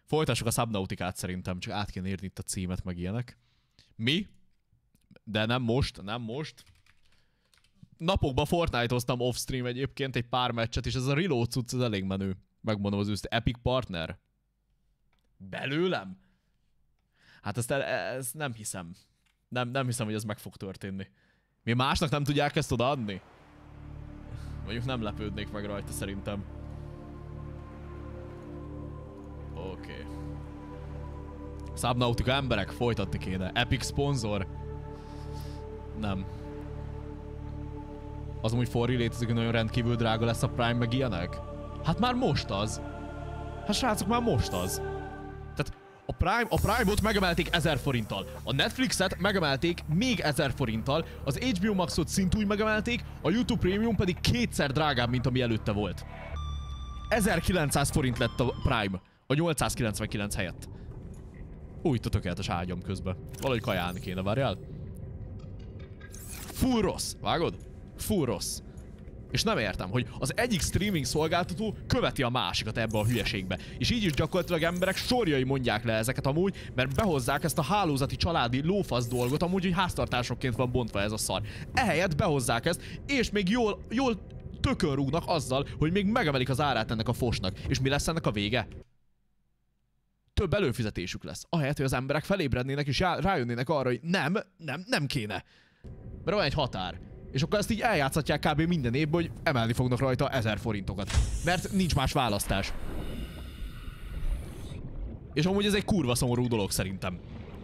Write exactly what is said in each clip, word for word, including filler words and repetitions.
Folytassuk a Subnauticát szerintem, csak át kéne írni itt a címet, meg ilyenek. Mi? De nem most, nem most. Napokban Fortnite-oztam off-stream egyébként egy pár meccset, és ez a reload cucc, ez elég menő. Megmondom az őszintén. Epic Partner? Belőlem? Hát ezt, ezt nem hiszem. Nem, nem hiszem, hogy ez meg fog történni. Mi másnak nem tudják ezt odaadni? Mondjuk nem lepődnék meg rajta szerintem. Oké. Okay. Subnautica emberek, folytatni kéne. Epic szponzor? Nem. Az amúgy forri létezik, hogy nagyon rendkívül drága lesz a Prime meg ilyenek? Hát már most az. Hát srácok, már most az. Tehát a Prime, a Prime-ot megemelték ezer forinttal. A Netflixet megemelték még ezer forinttal. Az há bé o Maxot szintúgy megemelték. A YouTube Premium pedig kétszer drágább, mint ami előtte volt. ezerkilencszáz forint lett a Prime. A nyolcszázkilencvenkilenc helyett. Úgy a tökéletes ágyam közben. Valahogy kajálni kéne, várjál. Full rossz, vágod? Full rossz. És nem értem, hogy az egyik streaming szolgáltató követi a másikat ebbe a hülyeségbe. És így is gyakorlatilag emberek sorjai mondják le ezeket amúgy, mert behozzák ezt a hálózati családi lófasz dolgot, amúgy, hogy háztartásokként van bontva ez a szar. Ehelyett behozzák ezt, és még jól, jól tökön rúgnak azzal, hogy még megemelik az árát ennek a fosnak. És mi lesz ennek a vége? Több előfizetésük lesz. Ahelyett, hogy az emberek felébrednének és rájönnének arra, hogy nem, nem, nem kéne. Mert van egy határ. És akkor ezt így eljátszhatják kb. Minden évben, hogy emelni fognak rajta ezer forintokat. Mert nincs más választás. És amúgy ez egy kurva szomorú dolog szerintem.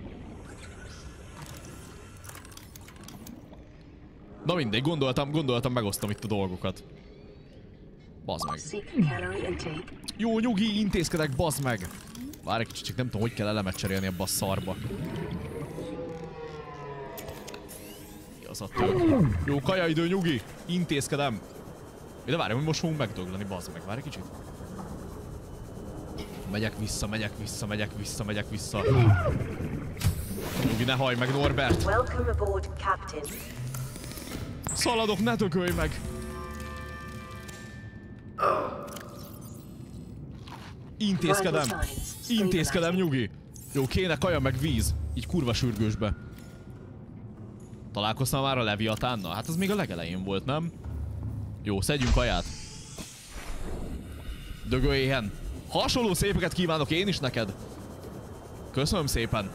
Na mindegy, gondoltam, gondoltam megosztom itt a dolgokat. Bazd meg. Jó, nyugi, intézkedek, bazd meg. Várj egy kicsit, csak nem tudom, hogy kell elemet cserélni ebbe a szarba. Az a tök. Jó, kajaidő, nyugi! Intézkedem! De várj, hogy most fogunk megdögleni, bazd meg. Várj egy kicsit. Megyek vissza, megyek vissza, megyek vissza, megyek vissza. Nyugi, ne hajj meg, Norbert! Szaladok, ne tökölj meg! Intézkedem! Intézkedem, nyugi! Jó, kéne kaja meg víz. Így kurva sürgősbe. Találkoztam már a Leviatánnal? Hát az még a legelején volt, nem? Jó, szedjünk kaját. Dögölj éhen. Hasonló szépeket kívánok én is neked. Köszönöm szépen.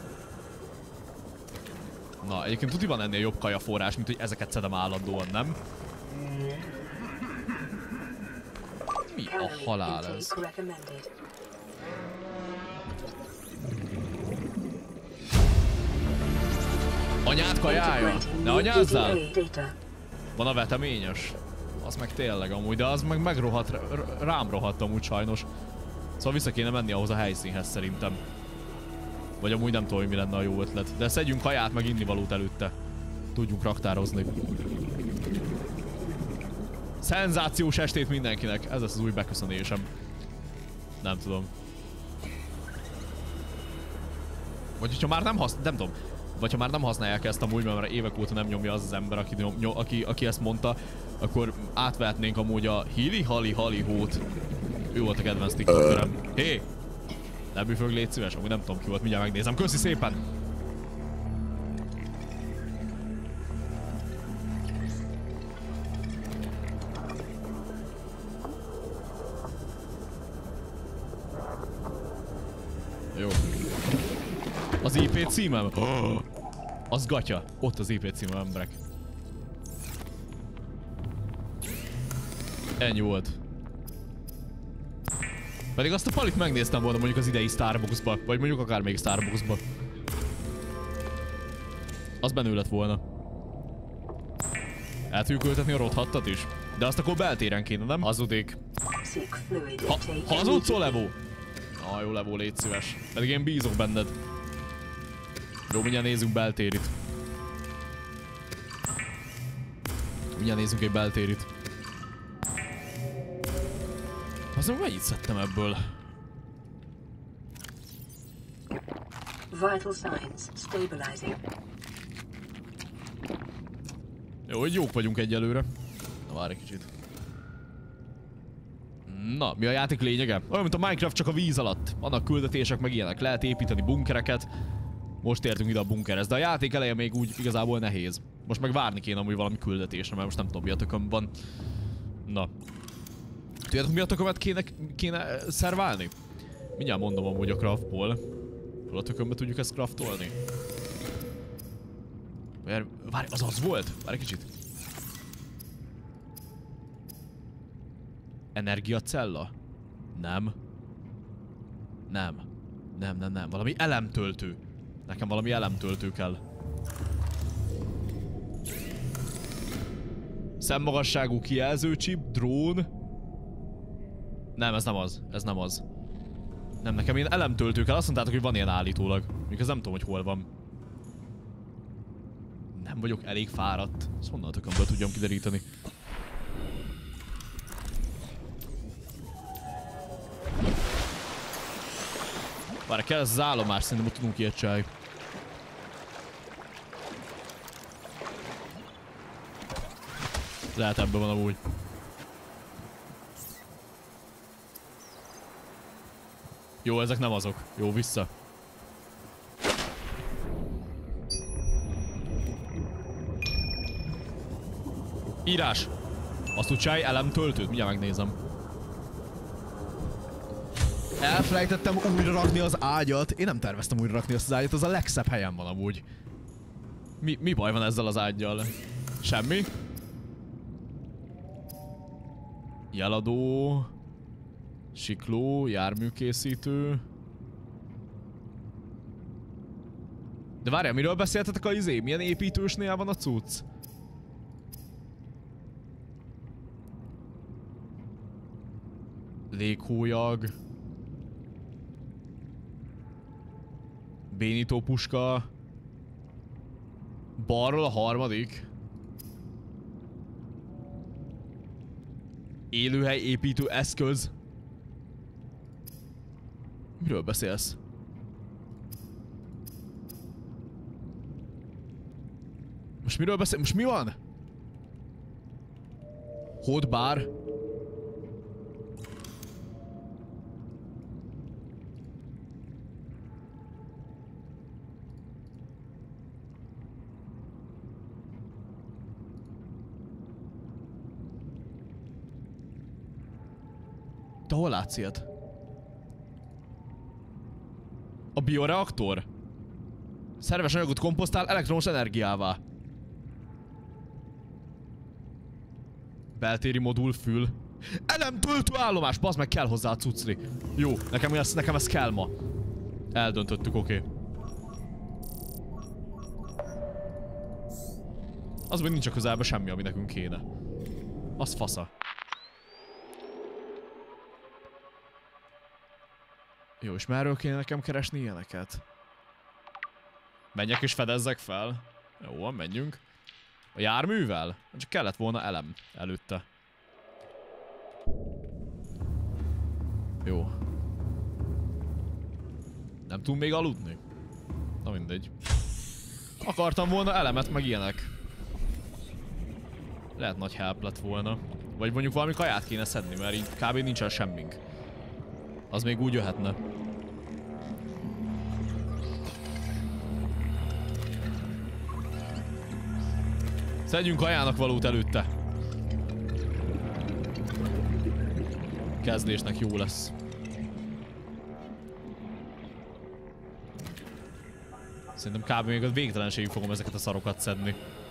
Na, egyébként tuti van ennél jobb kajaforrás, mint hogy ezeket szedem állandóan, nem? Mi a halál ez? Anyád kajája? Ne anyázzál? Van a veteményes. Az meg tényleg amúgy, de az meg megrohadt, rám rohadt amúgy sajnos. Szóval vissza kéne menni ahhoz a helyszínhez szerintem. Vagy amúgy nem tudom, hogy mi lenne a jó ötlet. De szedjünk kaját meg innivalót előtte. Tudjunk raktározni. Szenzációs estét mindenkinek. Ez lesz az új beköszönésem. Nem tudom. Vagy hogyha már nem használ, nem tudom. Vagy ha már nem használják ezt amúgy, mert évek óta nem nyomja az az ember, aki, nyom, aki, aki ezt mondta, akkor átvehetnénk amúgy a Hili Hali Hali Hót. Ő volt a kedvenc TikTokerem. Hé! Hey! Nem büfög, légy szíves, amúgy nem tudom ki volt, mindjárt megnézem. Köszi szépen! Jó. Az i pé címem? Oh, az gatya. Ott az i pé címem, emberek. Ennyi volt. Pedig azt a palit megnéztem volna mondjuk az idei Starbucksba. Vagy mondjuk akár még Starbucksba. Az bennő lett volna. El tudjuk ültetni a rothattat is? De azt akkor beltéren kéne, nem? Hazudik. Ha hazudsz, Levó? Ah, jó, Levó, légy szíves. Pedig én bízok benned. Jó, mindjárt nézzünk beltérit. Mindjárt nézzünk egy beltérit. Azon mennyit szedtem ebből? Vital signs stabilizing. Jó, hogy jók vagyunk egyelőre. Na, várj egy kicsit. Na, mi a játék lényege? Olyan, mint a Minecraft, csak a víz alatt. Vannak küldetések, meg ilyenek. Lehet építeni bunkereket. Most értünk ide a bunkerhez, de a játék eleje még úgy igazából nehéz. Most meg várni kéne amúgy valami küldetésre, mert most nem tudom mi a tököm van. Na. Tudjátok mi a tökömet kéne, kéne szerválni? Mindjárt mondom amúgy a craftból. Hol a tökömbe tudjuk ezt craftolni? Mert, várj, az az volt? Várj egy kicsit. Energiacella? Nem. Nem. Nem, nem, nem. Valami elemtöltő. Nekem valami elemtöltő kell. Szemmagasságú kijelzőcsip, drón. Nem, ez nem az. Ez nem az. Nem, nekem ilyen elemtöltő kell. Azt mondtátok, hogy van ilyen állítólag. Még az nem tudom, hogy hol van. Nem vagyok elég fáradt. Ezt honnan a tökömből tudjam kideríteni. Várj, kell ez az állomás, szerintem ott tudunk ilyet csinálni. Lehet ebben van amúgy. Jó, ezek nem azok. Jó, vissza. Írás! Azt tud csinálni elemtöltőt? Mindjárt megnézem. Elfelejtettem újra rakni az ágyat. Én nem terveztem újra rakni azt az ágyat, az a legszebb helyen van amúgy. Mi, mi baj van ezzel az ággyal? Semmi? Jeladó... Sikló, járműkészítő... De várjál, miről beszéltetek a izé? Milyen építősnél van a cucc? Léghólyag... Bénító puska... Balról a harmadik... Élőhely építő eszköz... Miről beszélsz? Most miről beszél? Most mi van? Hotbar? Te hol látsz ilyet? A bioreaktor? Szerves anyagot komposztál elektromos energiává. Beltéri modul fül. Elemtöltő állomás! Bazd meg, kell hozzá a cucri. Jó, nekem ez, nekem ez kell ma. Eldöntöttük, oké. Okay. Az még nincs a közelben semmi, ami nekünk kéne. Az fasza. Jó, és merről kéne nekem keresni ilyeneket? Menjek és fedezzek fel? Jó, menjünk. A járművel? Csak kellett volna elem előtte. Jó. Nem tudunk még aludni? Na mindegy. Akartam volna elemet, meg ilyenek. Lehet nagy help lett volna. Vagy mondjuk valami kaját kéne szedni, mert így kb. Nincsen semmink. Az még úgy jöhetne. Szedjünk kajának valót előtte. Kezdésnek jó lesz. Szerintem kb. Még a végtelenségig fogom ezeket a szarokat szedni.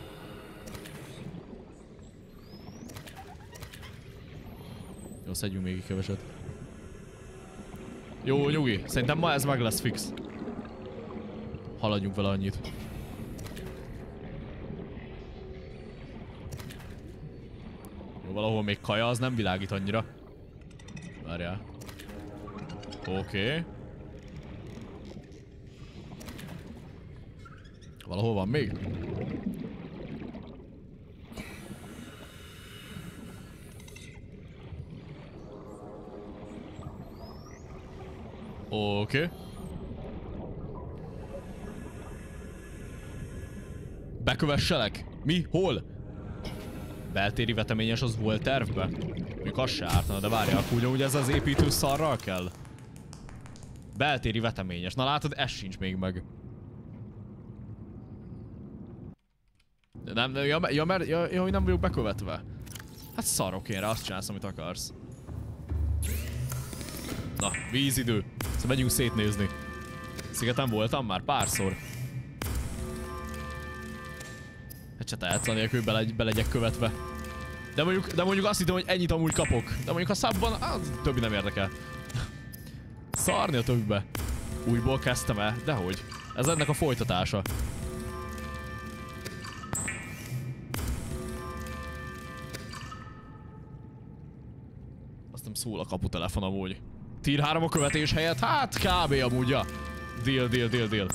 Jó, szedjünk még egy keveset. Jó, nyugi. Szerintem ma ez meg lesz fix. Haladjunk vele annyit. Jó, valahol még kaja, az nem világít annyira. Várjál. Oké. Okay. Valahol van még? Oké. Okay. Bekövesselek? Mi? Hol? Beltéri veteményes az volt tervbe? Még az se ártana, de várjál, úgy, hogy ez az építő szarral kell? Beltéri veteményes. Na látod, ez sincs még meg. Nem, ja, ja, mert ja, ja, hogy nem vagyok bekövetve. Hát szarok én rá, azt csinálsz, amit akarsz. Na, vízidő. Szóval megyünk szétnézni. Szigeten voltam már párszor. Hát se tehetsz anélkül, hogy bele, belegyek követve. De mondjuk, de mondjuk azt hittem, hogy ennyit amúgy kapok. De mondjuk a szabban, az többi nem érdekel. Szarni a többibe. Újból kezdtem el, dehogy. Ez ennek a folytatása. Azt nem szól a kaputelefon amúgy. Tier három a követés helyett? Hát kb. Amúgy, ja. Deal, deal, deal, deal.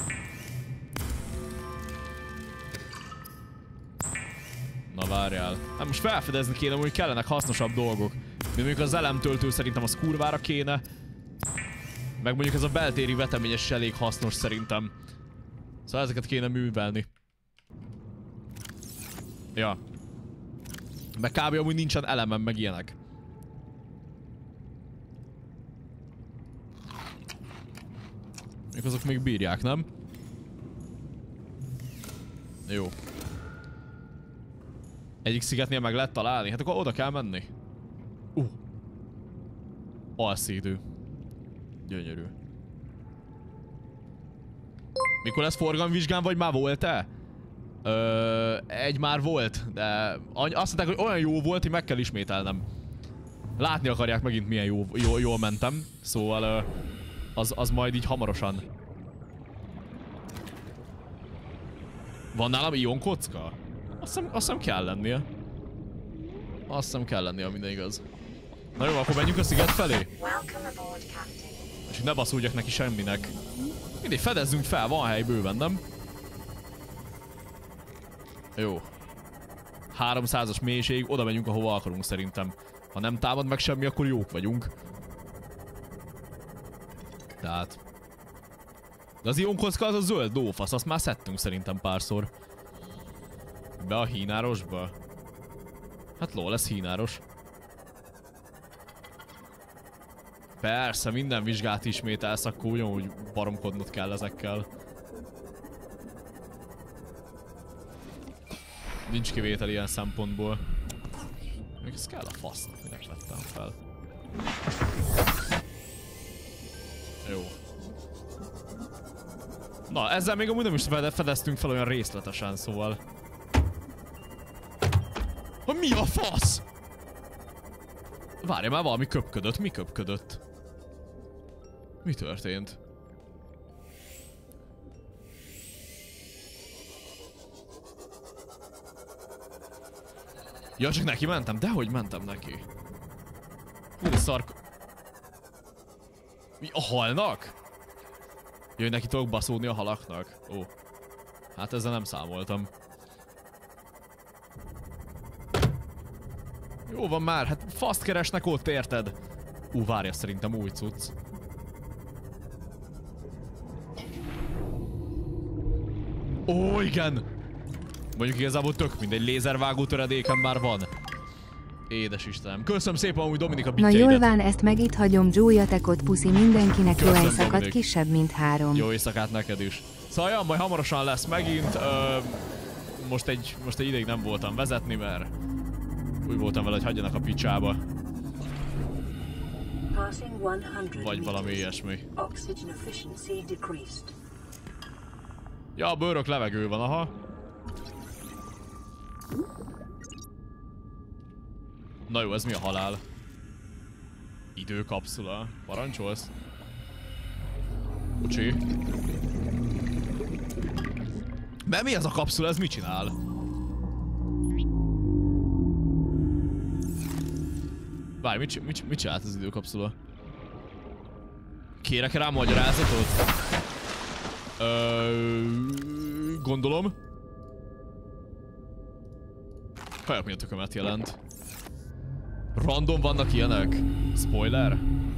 Na várjál. Hát most felfedezni kéne, hogy kellenek hasznosabb dolgok. Mint mondjuk az elemtöltő szerintem az kurvára kéne. Meg mondjuk ez a beltéri veteményes is elég hasznos szerintem. Szóval ezeket kéne művelni. Ja. Meg kb. Amúgy nincsen elemem, meg ilyenek. Még azok még bírják, nem? Jó. Egyik szigetnél meg lehet találni? Hát akkor oda kell menni. Uh. Alszédő. Gyönyörű. Mikor lesz forgalomvizsgám, vagy már volt-e? Ö, egy már volt, de azt mondták, hogy olyan jó volt, hogy meg kell ismételnem. Látni akarják megint, milyen jó, jó, jól mentem. Szóval ö, az, az majd így hamarosan. Van nálam ion kocka? Azt hiszem, azt hiszem kell lennie. Azt hiszem kell lennie, minden igaz. Na jó, akkor menjünk a sziget felé. És ne baszódjak neki semminek. Mindegy, fedezzünk fel, van hely bőven, nem? Jó. háromszázas mélység, oda megyünk, ahova akarunk szerintem. Ha nem támad meg semmi, akkor jók vagyunk. Tehát... De az ionkocka az a zöld lófasz, azt már szedtünk szerintem párszor. Be a hínárosba? Hát lol, ez hínáros. Persze, minden vizsgát ismételsz, akkor ugyanúgy baromkodnod kell ezekkel. Nincs kivétel ilyen szempontból. Még ez kell a fasznak, minek vettem fel. Jó. Na, ezzel még amúgy nem is fedeztünk fel olyan részletesen, szóval. Ha mi a fasz? Várja már, valami köpködött. Mi köpködött? Mi történt? Ja, csak neki mentem? Dehogy mentem neki. Hú, szark... Mi? A halnak? Jöjj, neki tudok baszódni a halaknak? Ó. Hát ezzel nem számoltam. Jó van már, hát faszt keresnek ott, érted? Ú, várja, szerintem új cucc. Ó, igen! Mondjuk igazából tök mindegy, lézervágó töredéken már van. Édes Istenem. Köszönöm szépen amúgy Dominika bitjeidet. Na jól van, ezt meg itt hagyom, Joe-jatekot puszi mindenkinek, jó éjszakát, kisebb mint három. Jó éjszakát neked is. Szóval ja, majd hamarosan lesz megint. Ö, most, egy, most egy ideig nem voltam vezetni, mert úgy voltam vele, hogy hagyjanak a picsába. Vagy valami ilyesmi. Ja, a bőrök levegő van, aha. Na jó, ez mi a halál? Időkapszula. Parancsolsz? Bocsi. De mi ez a kapszula? Ez mit csinál? Várj, mit, mit, mit csinált az időkapszula? Kérek rá magyarázatot? Ö, gondolom. Kajak mi a tökömet jelent? Random vannak ilyenek? Spoiler?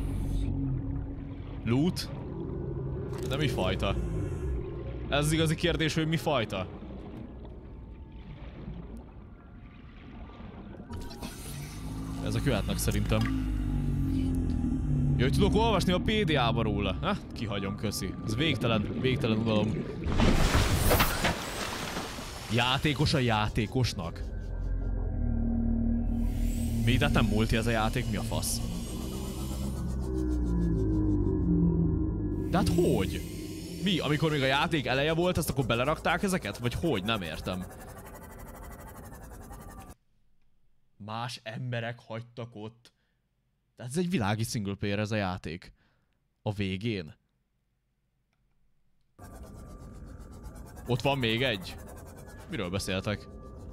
Loot? De mi fajta? Ez az igazi kérdés, hogy mi fajta? Ezek jöhetnek szerintem. Jó, hogy tudok olvasni a pé dé á-ba róla. Ha? Kihagyom, köszi. Ez végtelen, végtelen unalom. Játékos a játékosnak. Mi? De nem multi ez a játék? Mi a fasz? De hát hogy? Mi? Amikor még a játék eleje volt, ezt akkor belerakták ezeket? Vagy hogy? Nem értem. Más emberek hagytak ott. Tehát ez egy világi single player ez a játék. A végén. Ott van még egy. Miről beszéltek?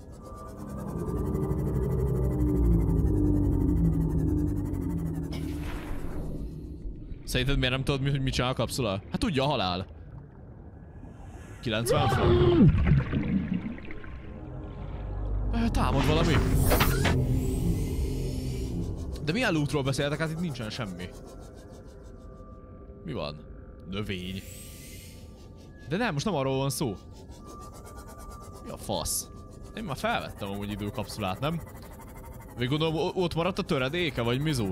Szerinted miért nem tudod, hogy mit csinál a kapszula? Hát tudja, a halál. kilencven fok. Támad valami. De milyen lootról beszéltek? Hát itt nincsen semmi. Mi van? Növény. De nem, most nem arról van szó. Mi a fasz? Én már felvettem amúgy időkapszulát, nem? Még gondolom ott maradt a töredéke, vagy mizu?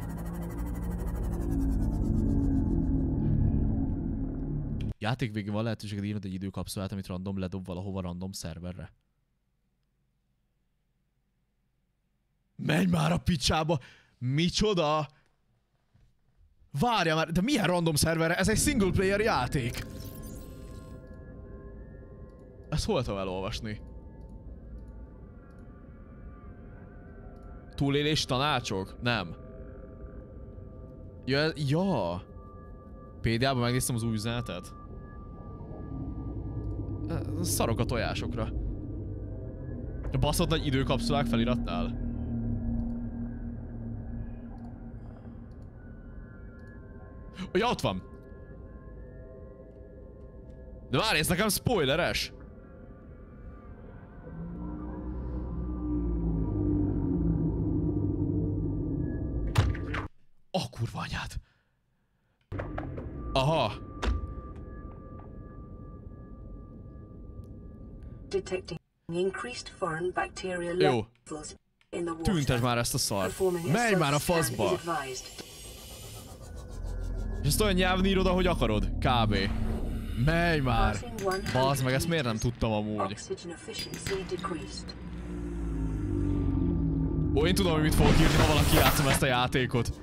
Játék végén van lehetőséged írnod egy időkapszulát, amit random ledob valahova random szerverre. Menj már a picsába! Micsoda? Várja már, de milyen random szerverre? Ez egy single player játék! Ezt hol tudom elolvasni? Túlélés tanácsok? Nem. Ja, ja. pé dé á-ban megnéztem az új üzenetet. Szarok a tojásokra. A baszott nagy időkapszulák feliratnál. Ja, ott van. De várj, ez nekem spoileres. A oh, kurva anyád. Aha. Jó. Tüntesd már ezt a szart. Menj már a faszba. És ezt olyan nyelven írod, ahogy akarod. Kb. Menj már. Bazd meg, ezt miért nem tudtam amúgy. Ó, én tudom, hogy mit fogok írni, ha valaki játszom ezt a játékot.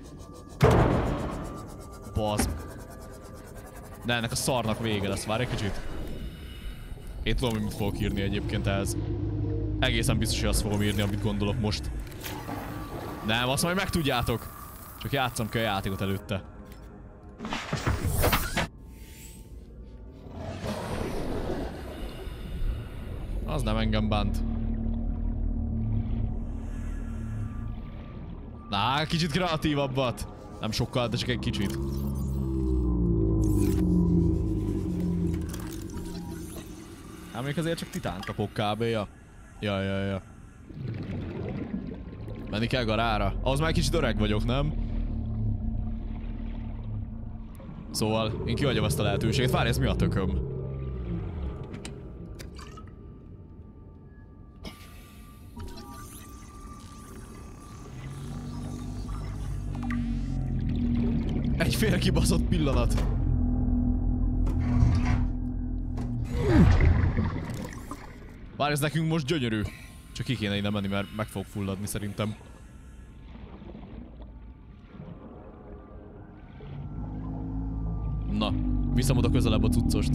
Bazd. De ennek a szarnak vége lesz, várj egy kicsit. Én tudom, hogy mit fogok írni egyébként ehhez. Egészen biztos, hogy azt fogom írni, amit gondolok most. Nem, azt majd megtudjátok. Csak játszom ki a játékot előtte. Az nem engem bánt. Na, kicsit kreatívabbat. Nem sokkal, de csak egy kicsit. Hát még azért csak titánt kapok kb. Ja. Ja, ja, ja. Menni kell garára. Ahhoz már kicsit öreg vagyok, nem? Szóval, én kihagyom ezt a lehetőséget. Várj, ez mi a tököm? Egy fél kibaszott pillanat. Bár ez nekünk most gyönyörű. Csak ki kéne innen menni, mert meg fog fulladni szerintem. Na, viszem oda közelebb a cuccost.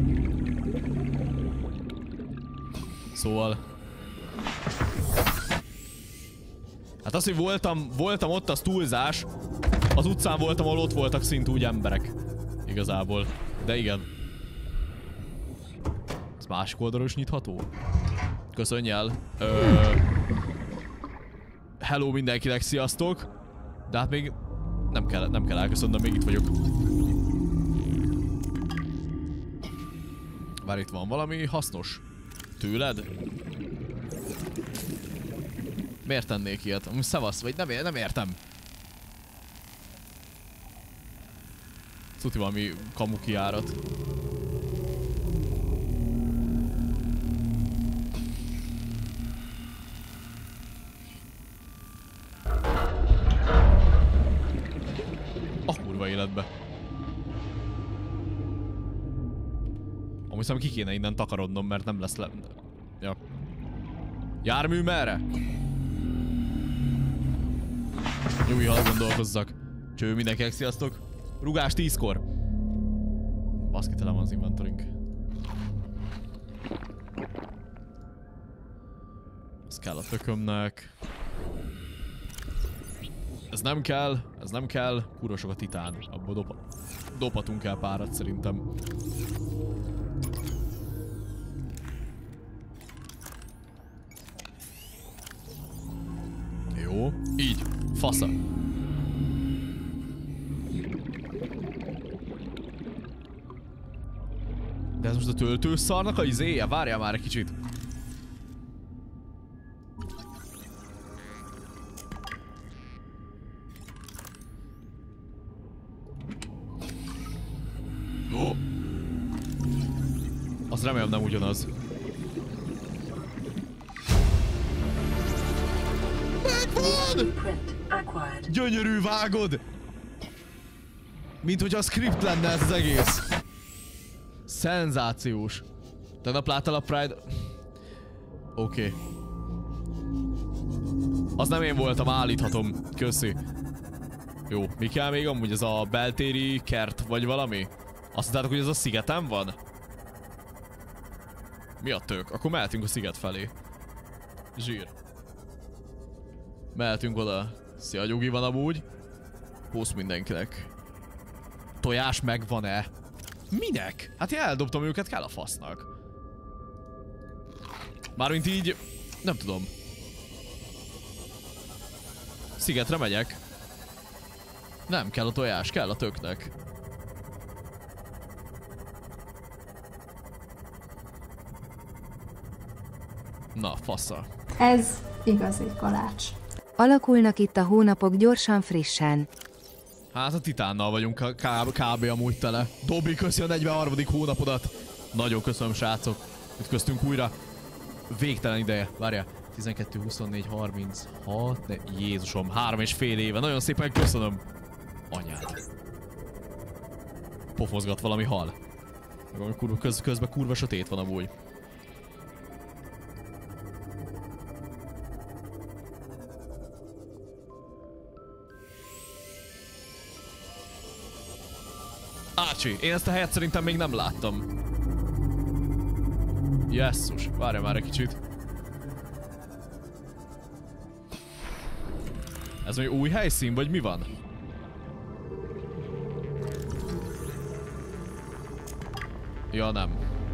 Szóval... Hát az, hogy voltam, voltam ott, az túlzás. Az utcán voltam, ahol ott voltak szint úgy emberek. Igazából. De igen. Ez másik oldalról is nyitható? Köszönj el. Ö... Hello mindenkinek, sziasztok. De hát még nem kell, nem kell elköszönnöm, még itt vagyok. Bár itt van valami hasznos. Tőled? Miért tennék ilyet? Amúgy szevasz, vagy nem, nem értem. Cuti valami kamu kijárat. Amúgy szóval ki kéne innen takarodnom, mert nem lesz le... Ja. Jármű merre? Nyugi, hadd gondolkozzak. Cső, mindenkinek sziasztok. Rugás tízkor. Baszki, tele van az inventorink. Ez kell a tökömnek. Ez nem kell, ez nem kell. Kurva sok a titán. Abból dopa, dopatunk el párat szerintem. Jó, így. Fasza. De ez most a töltőszarnak a izéje? Várjál már egy kicsit. Oh. Azt remélem nem ugyanaz. Megvan! Gyönyörű, vágod! Mint hogy a script lenne ez az egész. Szenzációs. Tegnap láttál a Pride... Oké. Okay. Az nem én voltam, állíthatom. Köszi. Jó, mi kell még amúgy? Ez a beltéri kert vagy valami? Azt mondtátok, hogy ez a szigeten van? Mi a tök? Akkor mehetünk a sziget felé. Zsír. Mehetünk oda. Szia, nyugi van amúgy. Pusz mindenkinek. Tojás megvan-e? Minek? Hát én eldobtam őket, kell a fasznak. Mármint így... Nem tudom. Szigetre megyek. Nem kell a tojás, kell a töknek. Na, fassa. Ez igazi kalács. Alakulnak itt a hónapok gyorsan, frissen. Hát a titánnal vagyunk kb. Amúgy tele. Dobby, köszi a negyvenharmadik hónapodat. Nagyon köszönöm, srácok. Ütköztünk újra. Végtelen ideje. Várjál. tizenkettő, huszonnégy, harminchat... Ne, Jézusom, három és fél éve. Nagyon szépen köszönöm. Anyád. Pofozgat valami hal. Kurva, köz, közben kurva sötét van amúgy. Ácsi, én ezt a helyet szerintem még nem láttam. Jesszus, várj már egy kicsit. Ez egy új helyszín, vagy mi van? Ja, nem.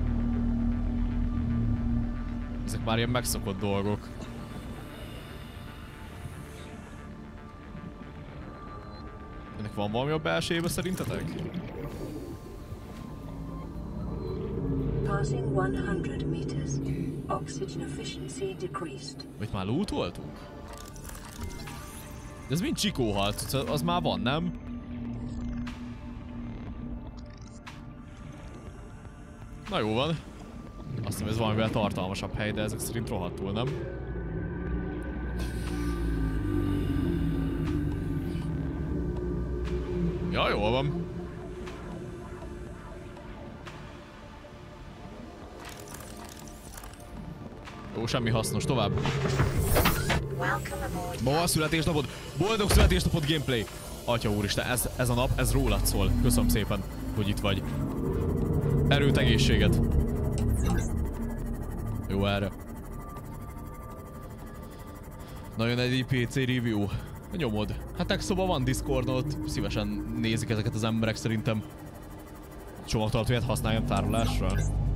Ezek már ilyen megszokott dolgok. Ennek van valami a belsejébe szerintetek? Passing one hundred meters. Oxygen efficiency decreased. Vagy már lootoltunk? De ez mind csikóhalt, az már van, nem? Na jó van. Azt hiszem, ez valamivel tartalmasabb hely, de ezek szerint rohadtul, nem? Ja, jól van. Jó, semmi hasznos, tovább. Ma a születésnapod. Boldog születésnapod gameplay. Atya úristen, ez, ez a nap, ez rólad szól. Köszönöm szépen, hogy itt vagy. Erőt, egészséget. Jó erre. Nagyon egy pé cé review. Nyomod. Hát tech szoba van Discordot, szívesen nézik ezeket az emberek szerintem. Csomagtartóját használjam tárolásra.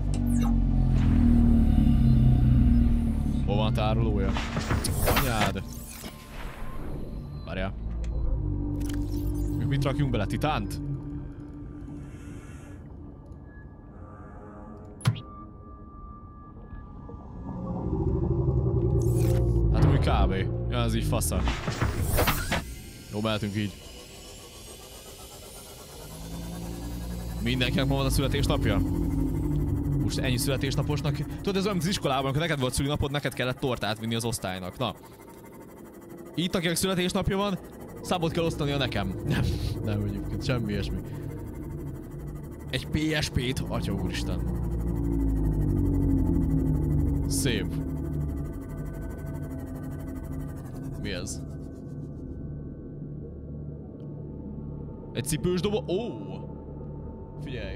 Hol van a tárolója? Anyád! Várjál. Mit rakjunk bele? Titánt? Hát úgy kb. Ja, ez így fasza. Jó, mehetünk így. Mindenkinek ma van a születésnapja? Most ennyi születésnaposnak... Tudod, ez olyan, mint az iskolában, amikor neked volt szülinapod, neked kellett tortát vinni az osztálynak. Na. Itt, akinek születésnapja van, szabot kell osztania nekem. Nem, nem egyébként, semmi ilyesmi. Egy pé es pét, atya úristen. Szép. Mi ez? Egy cipős doboz? Ó! Figyelj.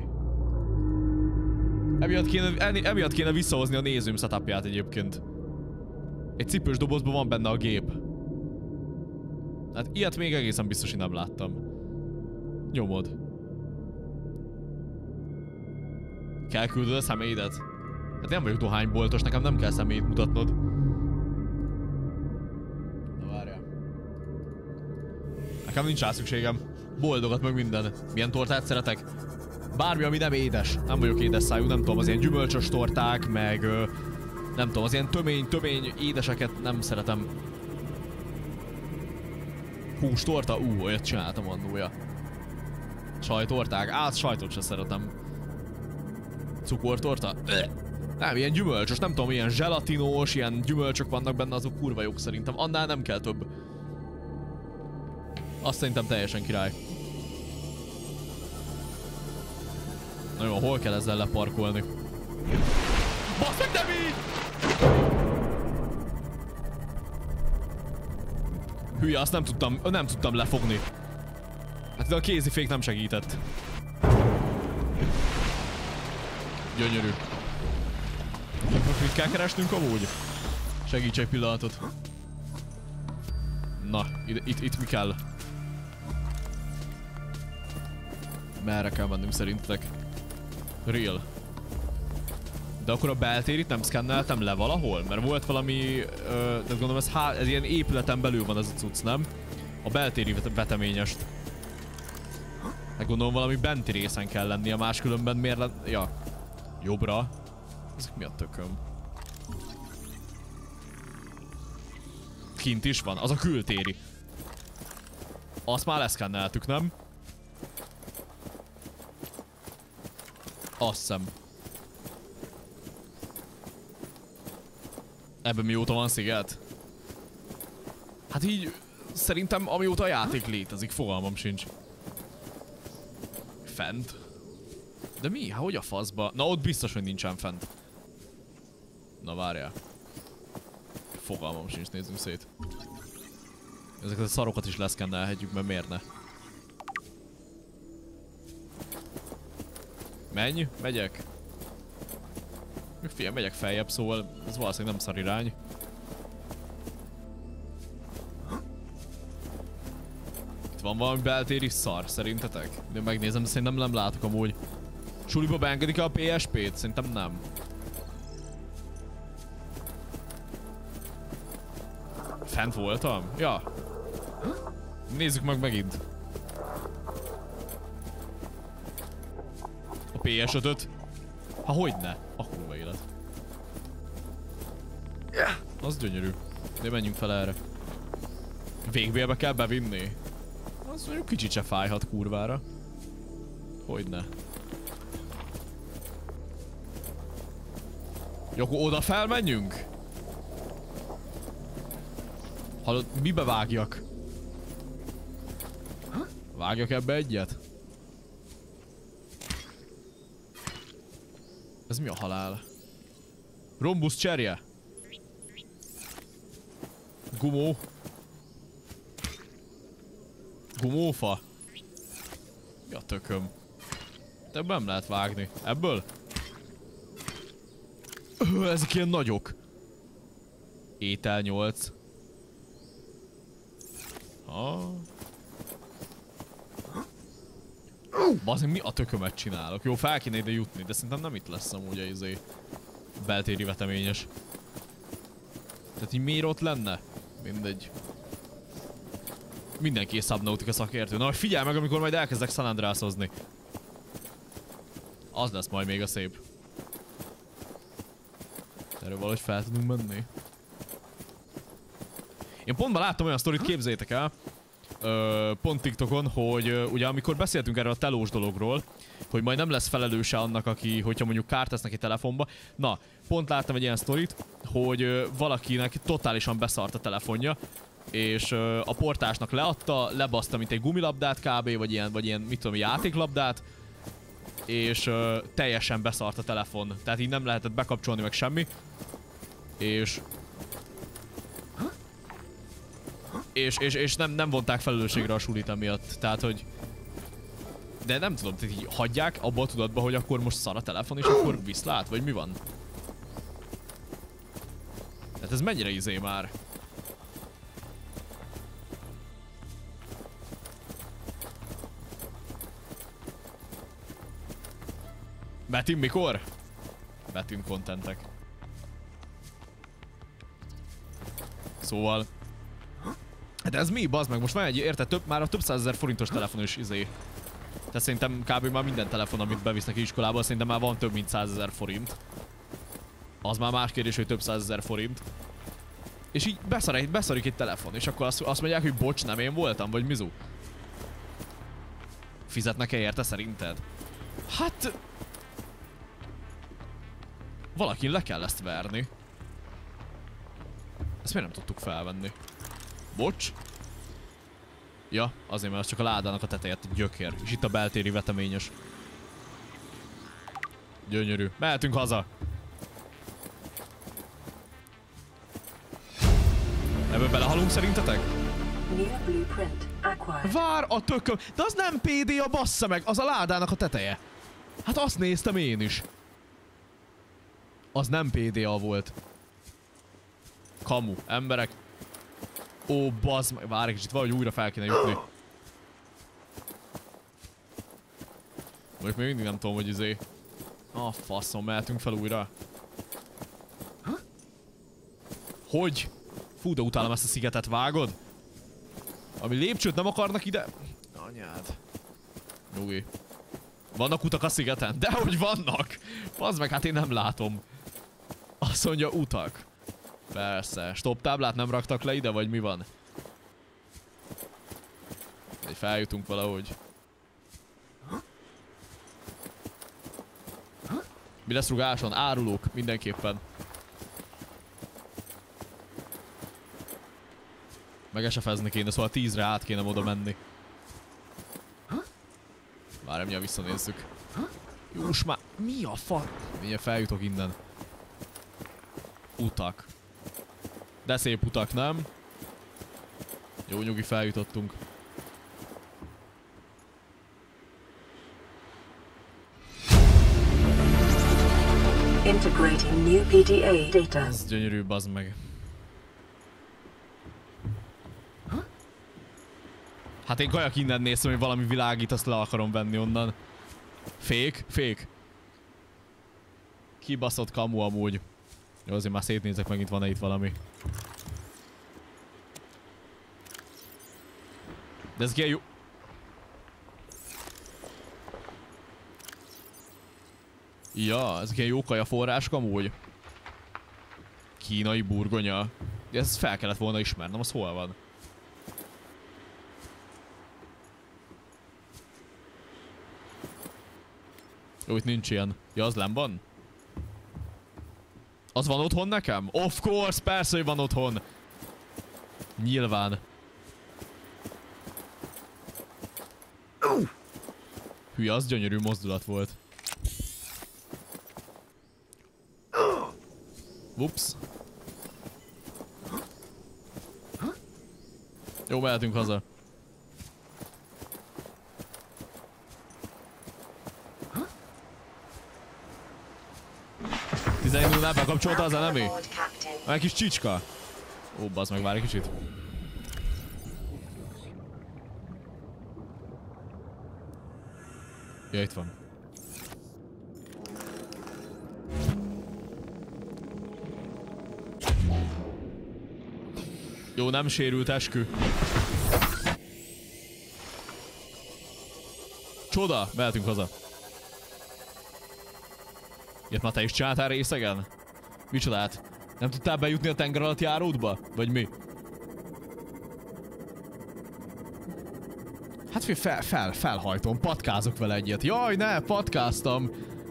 Emiatt kéne, emiatt kéne visszahozni a nézőm setupját egyébként. Egy cipős dobozban van benne a gép. Hát ilyet még egészen biztos, hogy nem láttam. Nyomod. Kell küldöd a személyedet? Hát nem vagyok dohányboltos, nekem nem kell személyt mutatnod. Na várjál. Nekem nincs rá szükségem. Boldogat meg minden. Milyen tortát szeretek? Bármi, ami nem édes. Nem vagyok édes szájú, nem tudom, az ilyen gyümölcsös torták, meg ö, nem tudom, az ilyen tömény, tömény édeseket nem szeretem. Hústorta? Ú, olyat csináltam annója. Sajtorták? Át sajtot se szeretem. Cukortorta? Öh. Nem, ilyen gyümölcsös, nem tudom, ilyen zselatinos, ilyen gyümölcsök vannak benne, azok kurva jók szerintem. Annál nem kell több. Azt szerintem teljesen király. Na jó, hol kell ezzel leparkolni? Basz meg, nem így! Hülye, azt nem tudtam, nem tudtam lefogni. Hát de a kézifék nem segített. Gyönyörű. Mit kell keresnünk amúgy? Segíts egy pillanatot. Na, itt, itt, itt mi kell? Merre kell mennünk szerintetek? Real. De akkor a beltérit nem szkenneltem le valahol? Mert volt valami... Ö, de gondolom ez, há, ez ilyen épületen belül van ez a cucc, nem? A beltéri veteményest. Hát gondolom valami benti részen kell lennie, máskülönben miért len... Ja. Jobbra. Ezek mi a tököm? Kint is van, az a kültéri. Azt már leszkenneltük, nem? Azt hiszem. Ebben mióta van sziget? Hát így... Szerintem amióta a játék létezik, fogalmam sincs. Fent? De mi? Hát hogy a faszba? Na ott biztos, hogy nincsen fent. Na várjál. Fogalmam sincs, nézzünk szét. Ezeket a szarokat is leszkennelhetjük, mert miért ne? Menj, megyek. Figyelj, megyek feljebb, szóval ez valószínűleg nem szar irány. Itt van valami beltéri szar, szerintetek? De megnézem, de szerintem nem látok amúgy. Suliba beengedik el a pé es pét? Szerintem nem. Fent voltam? Ja. Nézzük meg megint. A pé es ötöt? Ha hogyne? A kurva élet. Az gyönyörű. De menjünk fel erre. Végbélbe kell bevinni? Az mondjuk kicsit se fájhat kurvára. Hogyne. Jó, akkor oda felmenjünk? Hallod, mibe vágjak? Vágjak ebbe egyet? Ez mi a halál? Rombusz cserje? Gumó? Gumófa? Mi a tököm? Ebből nem lehet vágni. Ebből? Öh, ezek ilyen nagyok. Étel nyolc. Ah. Bazdmeg, mi a tökömet csinálok? Jó, fel kéne ide jutni, de szerintem nem itt lesz amúgy a izé beltéri veteményes. Tehát így miért ott lenne? Mindegy. Mindenki egy Subnautica szakértő. Na, figyelj meg, amikor majd elkezdek San Andreasozni. Az lesz majd még a szép. Erről valahogy fel tudunk menni. Én pont ma láttam olyan sztorit, képzeljétek el. Ö, pont TikTokon, hogy ö, ugye amikor beszéltünk erről a telós dologról, hogy majd nem lesz felelőse annak, aki, hogyha mondjuk kárt tesz neki telefonba. Na, pont láttam egy ilyen sztorit, hogy ö, valakinek totálisan beszart a telefonja, és ö, a portásnak leadta, lebaszta mint egy gumilabdát kb, vagy ilyen, vagy ilyen mit tudom, játéklabdát, és ö, teljesen beszart a telefon. Tehát így nem lehetett bekapcsolni meg semmi. És... És, és, és nem, nem vonták felelősségre a sulit emiatt, tehát hogy... De nem tudom, tehát így hagyják abba a tudatba, hogy akkor most szar a telefon, és akkor viszlát, vagy mi van? Tehát ez mennyire izé már? Betim mikor? Betim kontentek. Szóval... De ez mi, bazd meg? Most van egy, érted, több, már a több százezer forintos telefon is izé. Tehát szerintem kb. Már minden telefon, amit bevisznek iskolába, szerintem már van több mint százezer forint. Az már más kérdés, hogy több százezer forint. És így beszarik, beszarik egy telefon, és akkor azt, azt mondják, hogy bocs, nem én voltam, vagy mizu? Fizetnek-e érte szerinted? Hát... Valakin le kell ezt verni. Ezt miért nem tudtuk felvenni? Bocs? Ja, azért, mert az csak a ládának a teteje, gyökér. És itt a beltéri veteményes. Gyönyörű. Mehetünk haza. Ebből belehalunk szerintetek? Vár a tököm. De az nem pé dé, a bassza meg. Az a ládának a teteje. Hát azt néztem én is. Az nem pé dé á volt. Kamu. Emberek. Ó, bazd meg. Várj egy kicsit, valahogy újra fel kéne jutni. Mondjuk még mindig nem tudom, hogy izé. Ah, faszom, mehetünk fel újra. Hogy? Fú, de utálom ezt a szigetet, vágod? Ami lépcsőt nem akarnak ide? Anyád. Nyugi. Vannak utak a szigeten? Dehogy vannak! Bazd meg, hát én nem látom. Azt mondja, utak. Persze. Stop táblát nem raktak le ide, vagy mi van? Egy feljutunk valahogy. Mi lesz rugáson? Árulók, mindenképpen. Meg esefezni kéne, szóval tízre át kéne oda menni. Várj, mindjárt visszanézzük. Jós már, mi a fa... Mindjárt feljutok innen. Utak. De szép utak, nem? Jó, nyugi, feljutottunk. Integrating new pé dé á data. Ez gyönyörű, bazd meg. Hát én kajak innen néztem, hogy valami világít, azt le akarom venni onnan. Fék? Fék. Kibaszott kamu amúgy. Jó, azért már szétnézek, megint van-e itt valami. De ez ilyen jó... Ja, ezek ilyen jó kaja források amúgy. Kínai burgonya. De ezt fel kellett volna ismernem, az hol van? Jó, itt nincs ilyen. Ja, az nem van? Az van otthon nekem? Of course, persze, hogy van otthon. Nyilván. Hülye, az gyönyörű mozdulat volt. Ups. Jó, mehetünk haza. tizenindulnál, bekapcsolta az enemi? Egy kis csicska. Ó, bazd meg, várj egy kicsit. Ja, itt van. Jó, nem sérült, eskü. Csoda, mehetünk haza. Ilyet már te is csináltál részegen? Micsodát? Nem tudtál bejutni a tenger alatt járódba? Vagy mi? Hát fel, fel, felhajtom, patkázok vele egyet. Jaj, ne, patkáztam.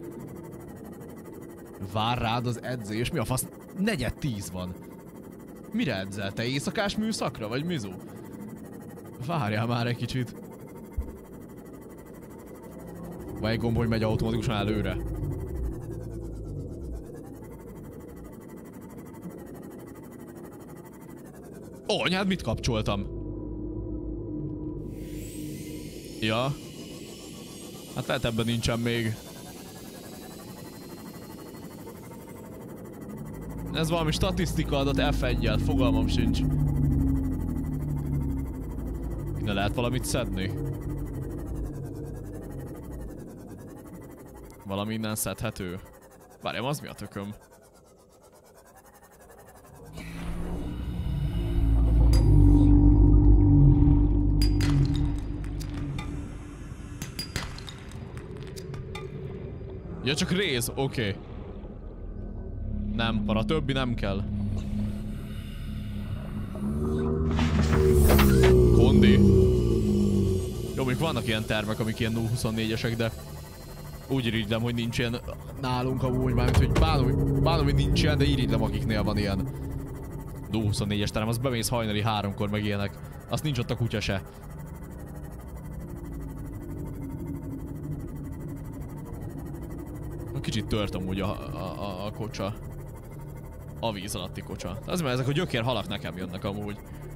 Vár rád az edzés, mi a fasz? Negyed tíz van. Mire edzel? Te éjszakás műszakra, vagy mizu? Várjál már egy kicsit. Van egy gomb, hogy megy automatikusan előre. Ó, anyád, mit kapcsoltam? Ja. Hát lehet ebben nincsen még. Ez valami statisztika adat F egyel, fogalmam sincs. Ne lehet valamit szedni? Valami innen szedhető? Várjam, az mi a tököm? Ja, csak réz, oké. Okay. Nem, para többi nem kell. Kondi. Jó, még vannak ilyen tervek, amik ilyen nulla huszonnégyesek, de úgy irigylem, hogy nincs ilyen nálunk amúgy, mármint, hogy bánom, bánom, hogy nincs ilyen, de irigylem, akiknél van ilyen nulla huszonnégyes terem, az bemész hajnali háromkor meg ilyenek. Azt nincs ott a kutya se. Kicsit tört amúgy a, a, a, a kocsa. A víz alatti kocsa. Az mert ezek a gyökér halak nekem jönnek amúgy.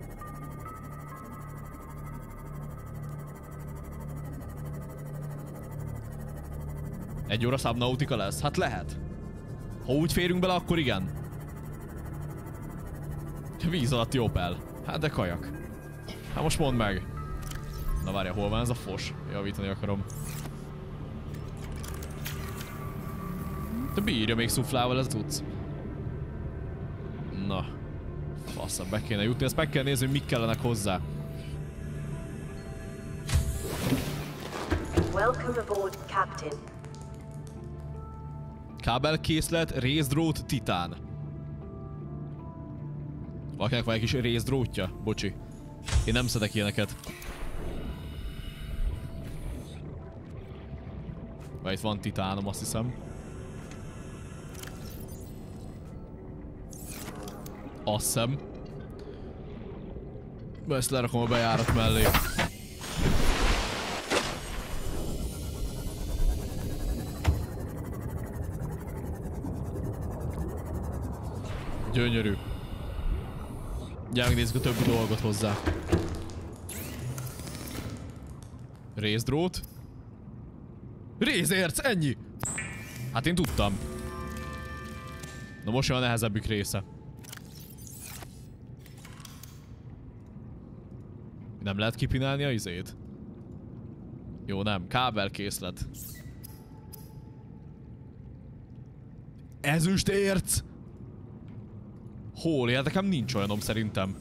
Egy óra Subnautica lesz? Hát lehet. Ha úgy férünk bele, akkor igen. Víz alatti Opel. Hát de kajak. Hát most mondd meg. Na várja, hol van ez a fos? Javítani akarom. De bírja még szuflával ez tudsz. Na. Faszom, be kéne jutni, ezt meg kell nézni, hogy mik kellenek hozzá. Welcome aboard, Captain. Kábelkészlet, részdrót, titán. Valakinek van egy kis részdrótja? Bocsi. Én nem szedek ilyeneket. Vagy itt van titánom, azt hiszem. Azt hiszem. Ezt lerakom a bejárat mellé. Gyönyörű. Gyere, megnézzük a többi dolgot hozzá. Részdrót. Rézérc, ennyi! Hát én tudtam. Na most jön a nehezebbik része. Nem lehet kipinálni a izét? Jó, nem. Kábelkészlet. Ezüstérc! Hol? Hát nekem nincs olyanom szerintem.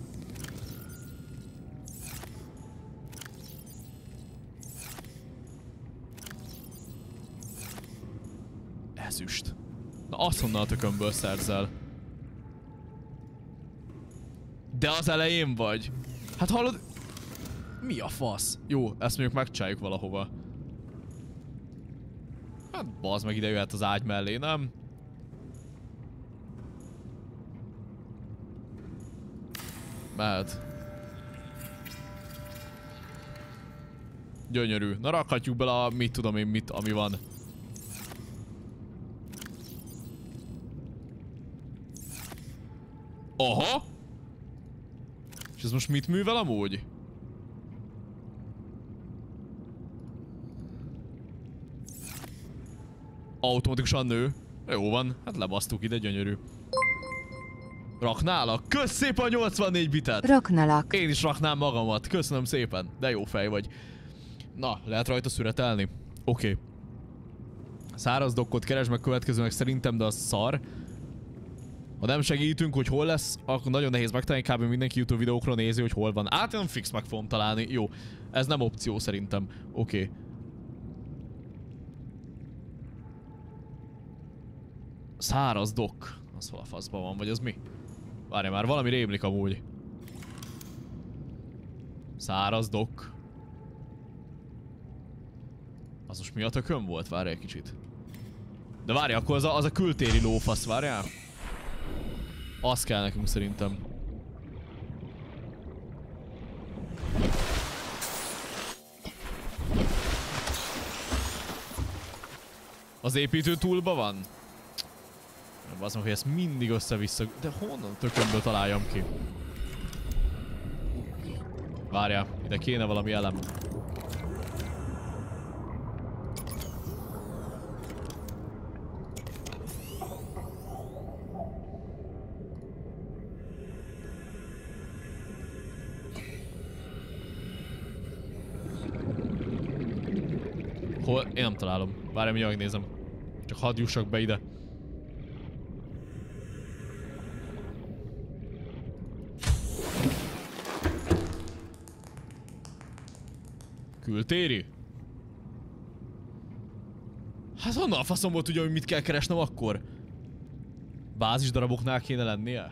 Ezüst. Na azt honnan a tökömből szerzel? De az elején vagy. Hát hallod? Mi a fasz? Jó, ezt mondjuk megcsináljuk valahova. Hát bazd meg, ide jöhet az ágy mellé, nem? Mehet. Gyönyörű. Na rakhatjuk bele a mit tudom én mit, ami van. Aha! És ez most mit művel amúgy? Automatikusan nő. Jó van, hát lebasztuk ide, gyönyörű. Raknálak? Kösz szépen a nyolcvannégy bitet! Raknalak. Én is raknám magamat, köszönöm szépen. De jó fej vagy. Na, lehet rajta szüretelni? Oké. Okay. Száraz dokkot keresd meg következőnek szerintem, de az szar. Ha nem segítünk, hogy hol lesz, akkor nagyon nehéz megtalálni, kb. Mindenki YouTube videókra nézi, hogy hol van. Át nem fix meg fogom találni. Jó. Ez nem opció szerintem. Oké. Okay. Száraz dokk. Az hol a faszban van, vagy az mi? Várj már, valami rémlik amúgy. Száraz dokk. Az most mi a tökön volt? Várj egy kicsit. De várj, akkor az a, az a kültéri lófasz, várjál? Az kell nekünk szerintem. Az építő túlba van? Az meg, hogy ezt mindig össze-vissza... De honnan tökömből találjam ki? Várjál, ide kéne valami elem. Hol? Én nem találom. Várjál, mindjárt megnézem. Csak hadd jussak be ide. Kültéri? Hát honnan a faszomból tudja, hogy mit kell keresnem akkor? Bázis daraboknál kéne lennie?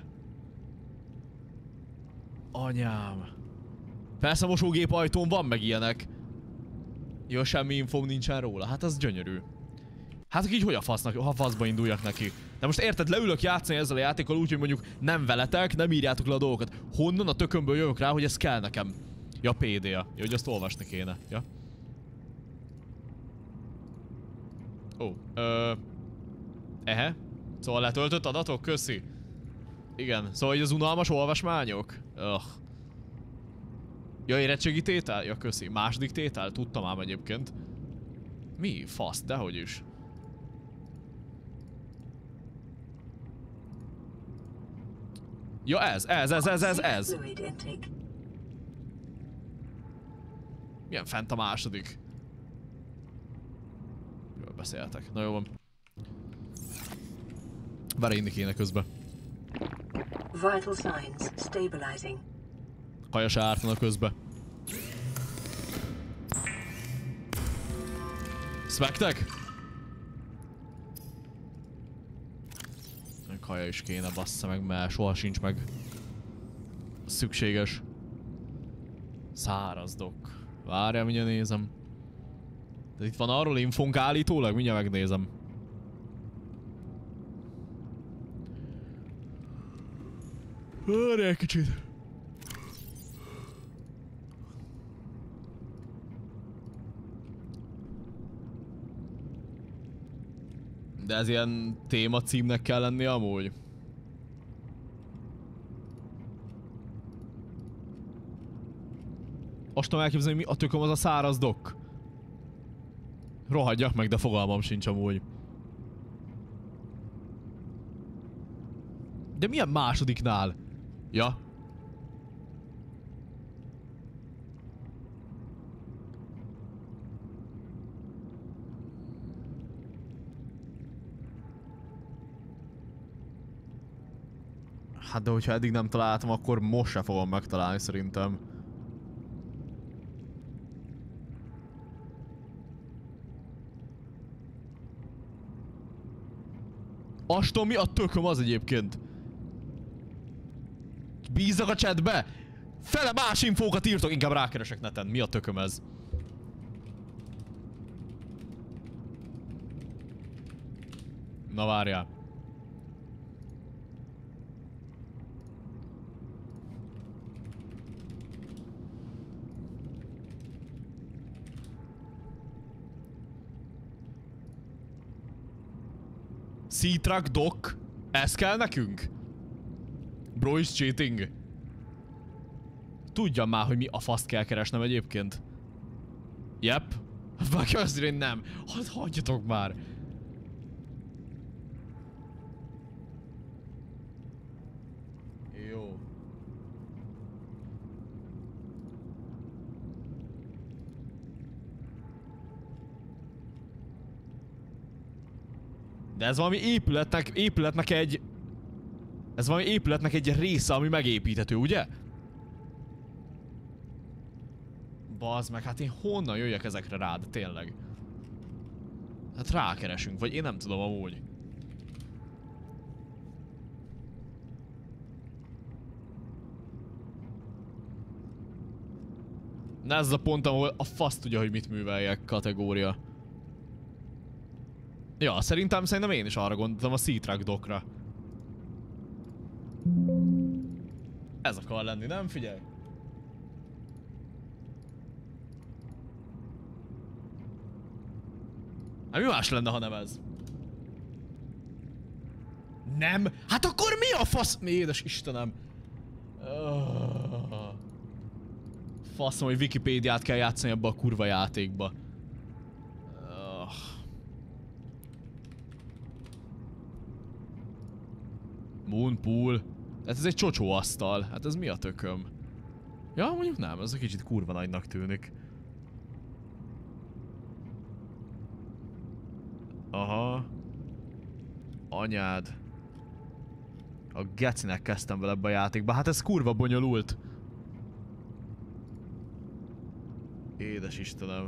Anyám. Persze mosógép ajtón van meg ilyenek. Jó, semmi infóm nincsen róla. Hát az gyönyörű. Hát így hogy a fasznak, ha faszba induljak neki? De most érted, leülök játszani ezzel a játékkal úgy, hogy mondjuk nem veletek, nem írjátok le a dolgokat. Honnan a tökömből jövök rá, hogy ez kell nekem? Ja, pé dé á. Jó, hogy azt olvasni kéne. Ja. Ó, ö... Ehe. Szóval letöltött adatok? Köszi. Igen, szóval hogy az unalmas olvasmányok? Ugh. Ja, érettségi tétel? Ja, köszi. Második tétel? Tudtam ám egyébként. Mi? Fasz, dehogy is. Ja, ez, ez, ez, ez, ez, ez. Milyen fent a második? Jól beszéltek. Na jó van. Várj, inni kéne közben. Vital signs stabilizing. Kaja se ártana közbe. Szmektek? Kaja is kéne, bassza meg, mert soha sincs meg szükséges. Szárazdok. Várjál, mindjárt nézem. De itt van arról infónk állítólag, mindjárt megnézem. Várjál egy kicsit. De ez ilyen témacímnek kell lenni amúgy. Azt tudom elképzelni, mi a tököm az a száraz dok. Rohadjak meg, de fogalmam sincs amúgy. De milyen másodiknál? Ja. Hát de hogyha eddig nem találtam, akkor most se fogom megtalálni szerintem. Aston, mi a tököm az egyébként? Bízzak a chatbe? Fele más infókat írtok, inkább rákeresek neten. Mi a tököm ez? Na várjál. C-Truck Doc? Ez kell nekünk? Bro is cheating. Tudjam már, hogy mi a faszt kell keresnem egyébként. Yep. Vagy azért nem. Hadd hagyjatok már. Jó. De ez valami épületnek, épületnek egy... Ez valami épületnek egy része, ami megépíthető, ugye? Bazd meg, hát én honnan jöjjek ezekre rá, de tényleg. Hát rákeresünk, vagy én nem tudom amúgy. Na ez az a pont, ahol a fasz tudja, hogy mit műveljek kategória. Ja, szerintem, szerintem én is arra gondoltam, a C-Truck Docra. Ez akar lenni, nem? Figyelj! Hát mi más lenne, ha nem ez? Nem? Hát akkor mi a fasz? Édes Istenem! Oh. Faszom, hogy Wikipédiát kell játszani ebbe a kurva játékba. Uh. Moonpool. Hát ez egy csocsóasztal. Hát ez mi a tököm? Ja, mondjuk nem, ez egy kicsit kurva nagynak tűnik. Aha. Anyád. A gecinek kezdtem vele ebbe a játékba. Hát ez kurva bonyolult. Édes Istenem.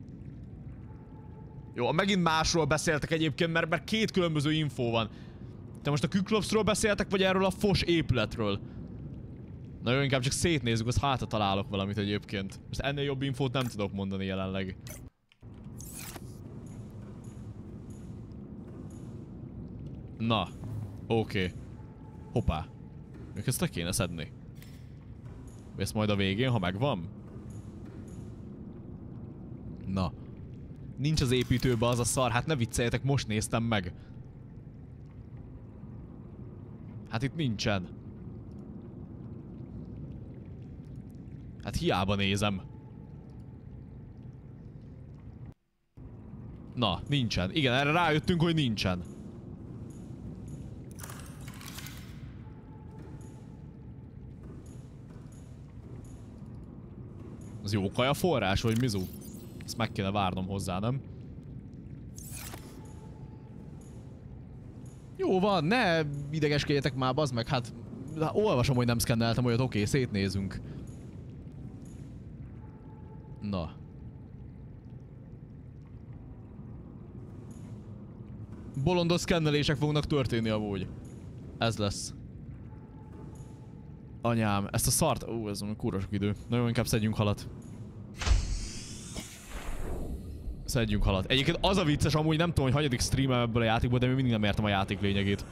Jó, megint másról beszéltek egyébként, mert, mert két különböző infó van. Te most a Kyklopsról beszéltek, vagy erről a fos épületről? Na jó, inkább csak szétnézzük, az hátra találok valamit egyébként. Most ennél jobb infót nem tudok mondani jelenleg. Na, oké. Okay. Hoppá. Még ezt le kéne szedni. Ezt majd a végén, ha megvan? Na. Nincs az építőbe az a szar, hát ne vicceljetek, most néztem meg. Hát itt nincsen. Hát hiába nézem. Na, nincsen. Igen, erre rájöttünk, hogy nincsen. Az jó kaja forrás, vagy mizu? Ezt meg kéne várnom hozzá, nem? Jó van, ne idegeskedjetek már, bazd meg, hát... Olvasom, hogy nem szkenneltem olyat, oké, szétnézünk. Na. Bolondos szkennelések fognak történni amúgy. Ez lesz. Anyám, ezt a szart... Ó, ez olyan kurva sok idő. Nagyon inkább szedjünk halat. Szedjünk halat. Egyébként az a vicces amúgy, nem tudom, hogy hanyadik streamem ebből a játékból, de még mindig nem értem a játék lényegét.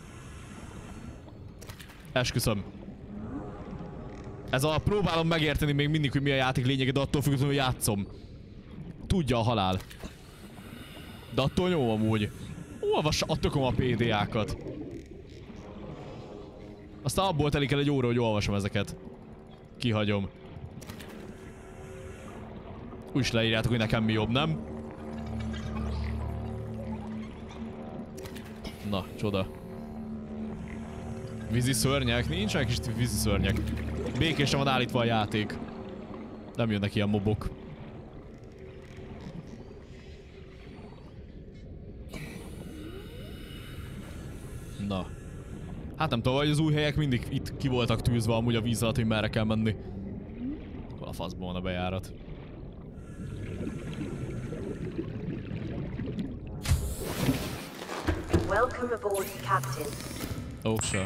Esküszöm. Ez a próbálom megérteni még mindig, hogy mi a játék lényege, de attól függetlenül játszom. Tudja a halál. De attól jó amúgy. Olvassa a tököm a pé dé á-kat. Aztán abból telik el egy óra, hogy olvasom ezeket. Kihagyom. Úgyis leírjátok, hogy nekem mi jobb, nem? Na, csoda. Vízi szörnyek? Nincsenek is vízi szörnyek. Békésen van állítva a játék. Nem jönnek ilyen mobok. Na. Hát nem tudom, hogy az új helyek mindig itt ki voltak tűzve amúgy a víz alatt, hogy merre kell menni. Hol a faszban van a bejárat? Welcome aboard, Captain. Oh, sure.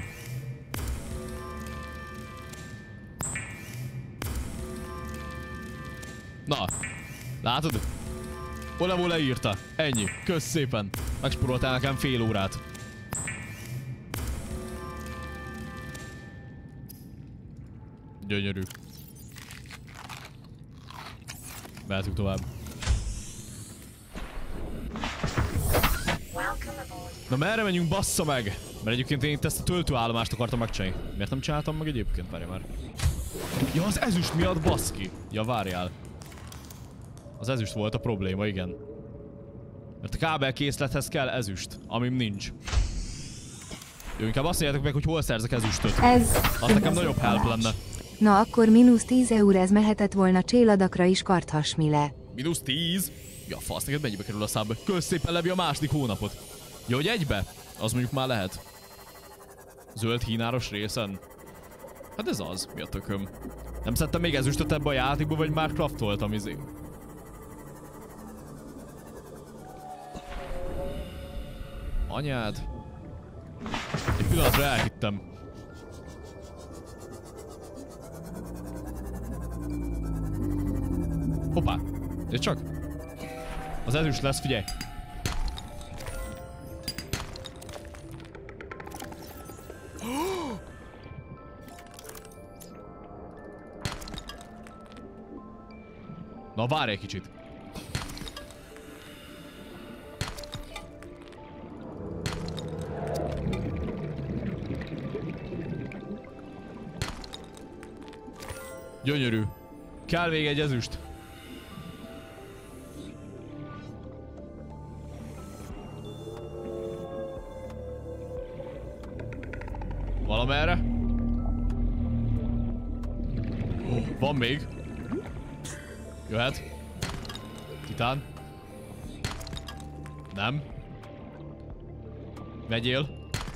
Na, látod? Olevó leírta. Ennyi. Kösz szépen. Megspóroltál nekem fél órát. Gyönyörű. Mehetünk tovább. Na merre menjünk, bassza meg? Mert egyébként én itt ezt a töltőállomást akartam megcsinálni. Miért nem csináltam meg egyébként? Várj már. Ja, az ezüst miatt, baszki. Ja, várjál. Az ezüst volt a probléma, igen. Mert a kábelkészlethez kell ezüst, amim nincs. Jó, inkább azt mondjátok meg, hogy hol szerzek ezüstöt. Ez... Az nekem nagyobb help lenne. Na akkor mínusz tíz eur, ez mehetett volna cséladakra is, karthasmile. Mínusz tíz? Ja, fasz, neked mennyibe kerül a szába? Kösz szépen, Levi, a második hónapot. Jó, hogy egybe? Az mondjuk már lehet. Zöld hínáros részen? Hát ez az, mi a tököm. Nem szedtem még ezüstöt ebbe a játékba, vagy már craftoltam izé. Anyád. Egy pillanatra elhittem. Hoppá. Ez csak. Az ezüst lesz, figyelj. Na, várj egy kicsit. Gyönyörű. Kell még egy ezüst. Valamerre? Oh, van még. Jöhet. Titán. Nem. Vegyél.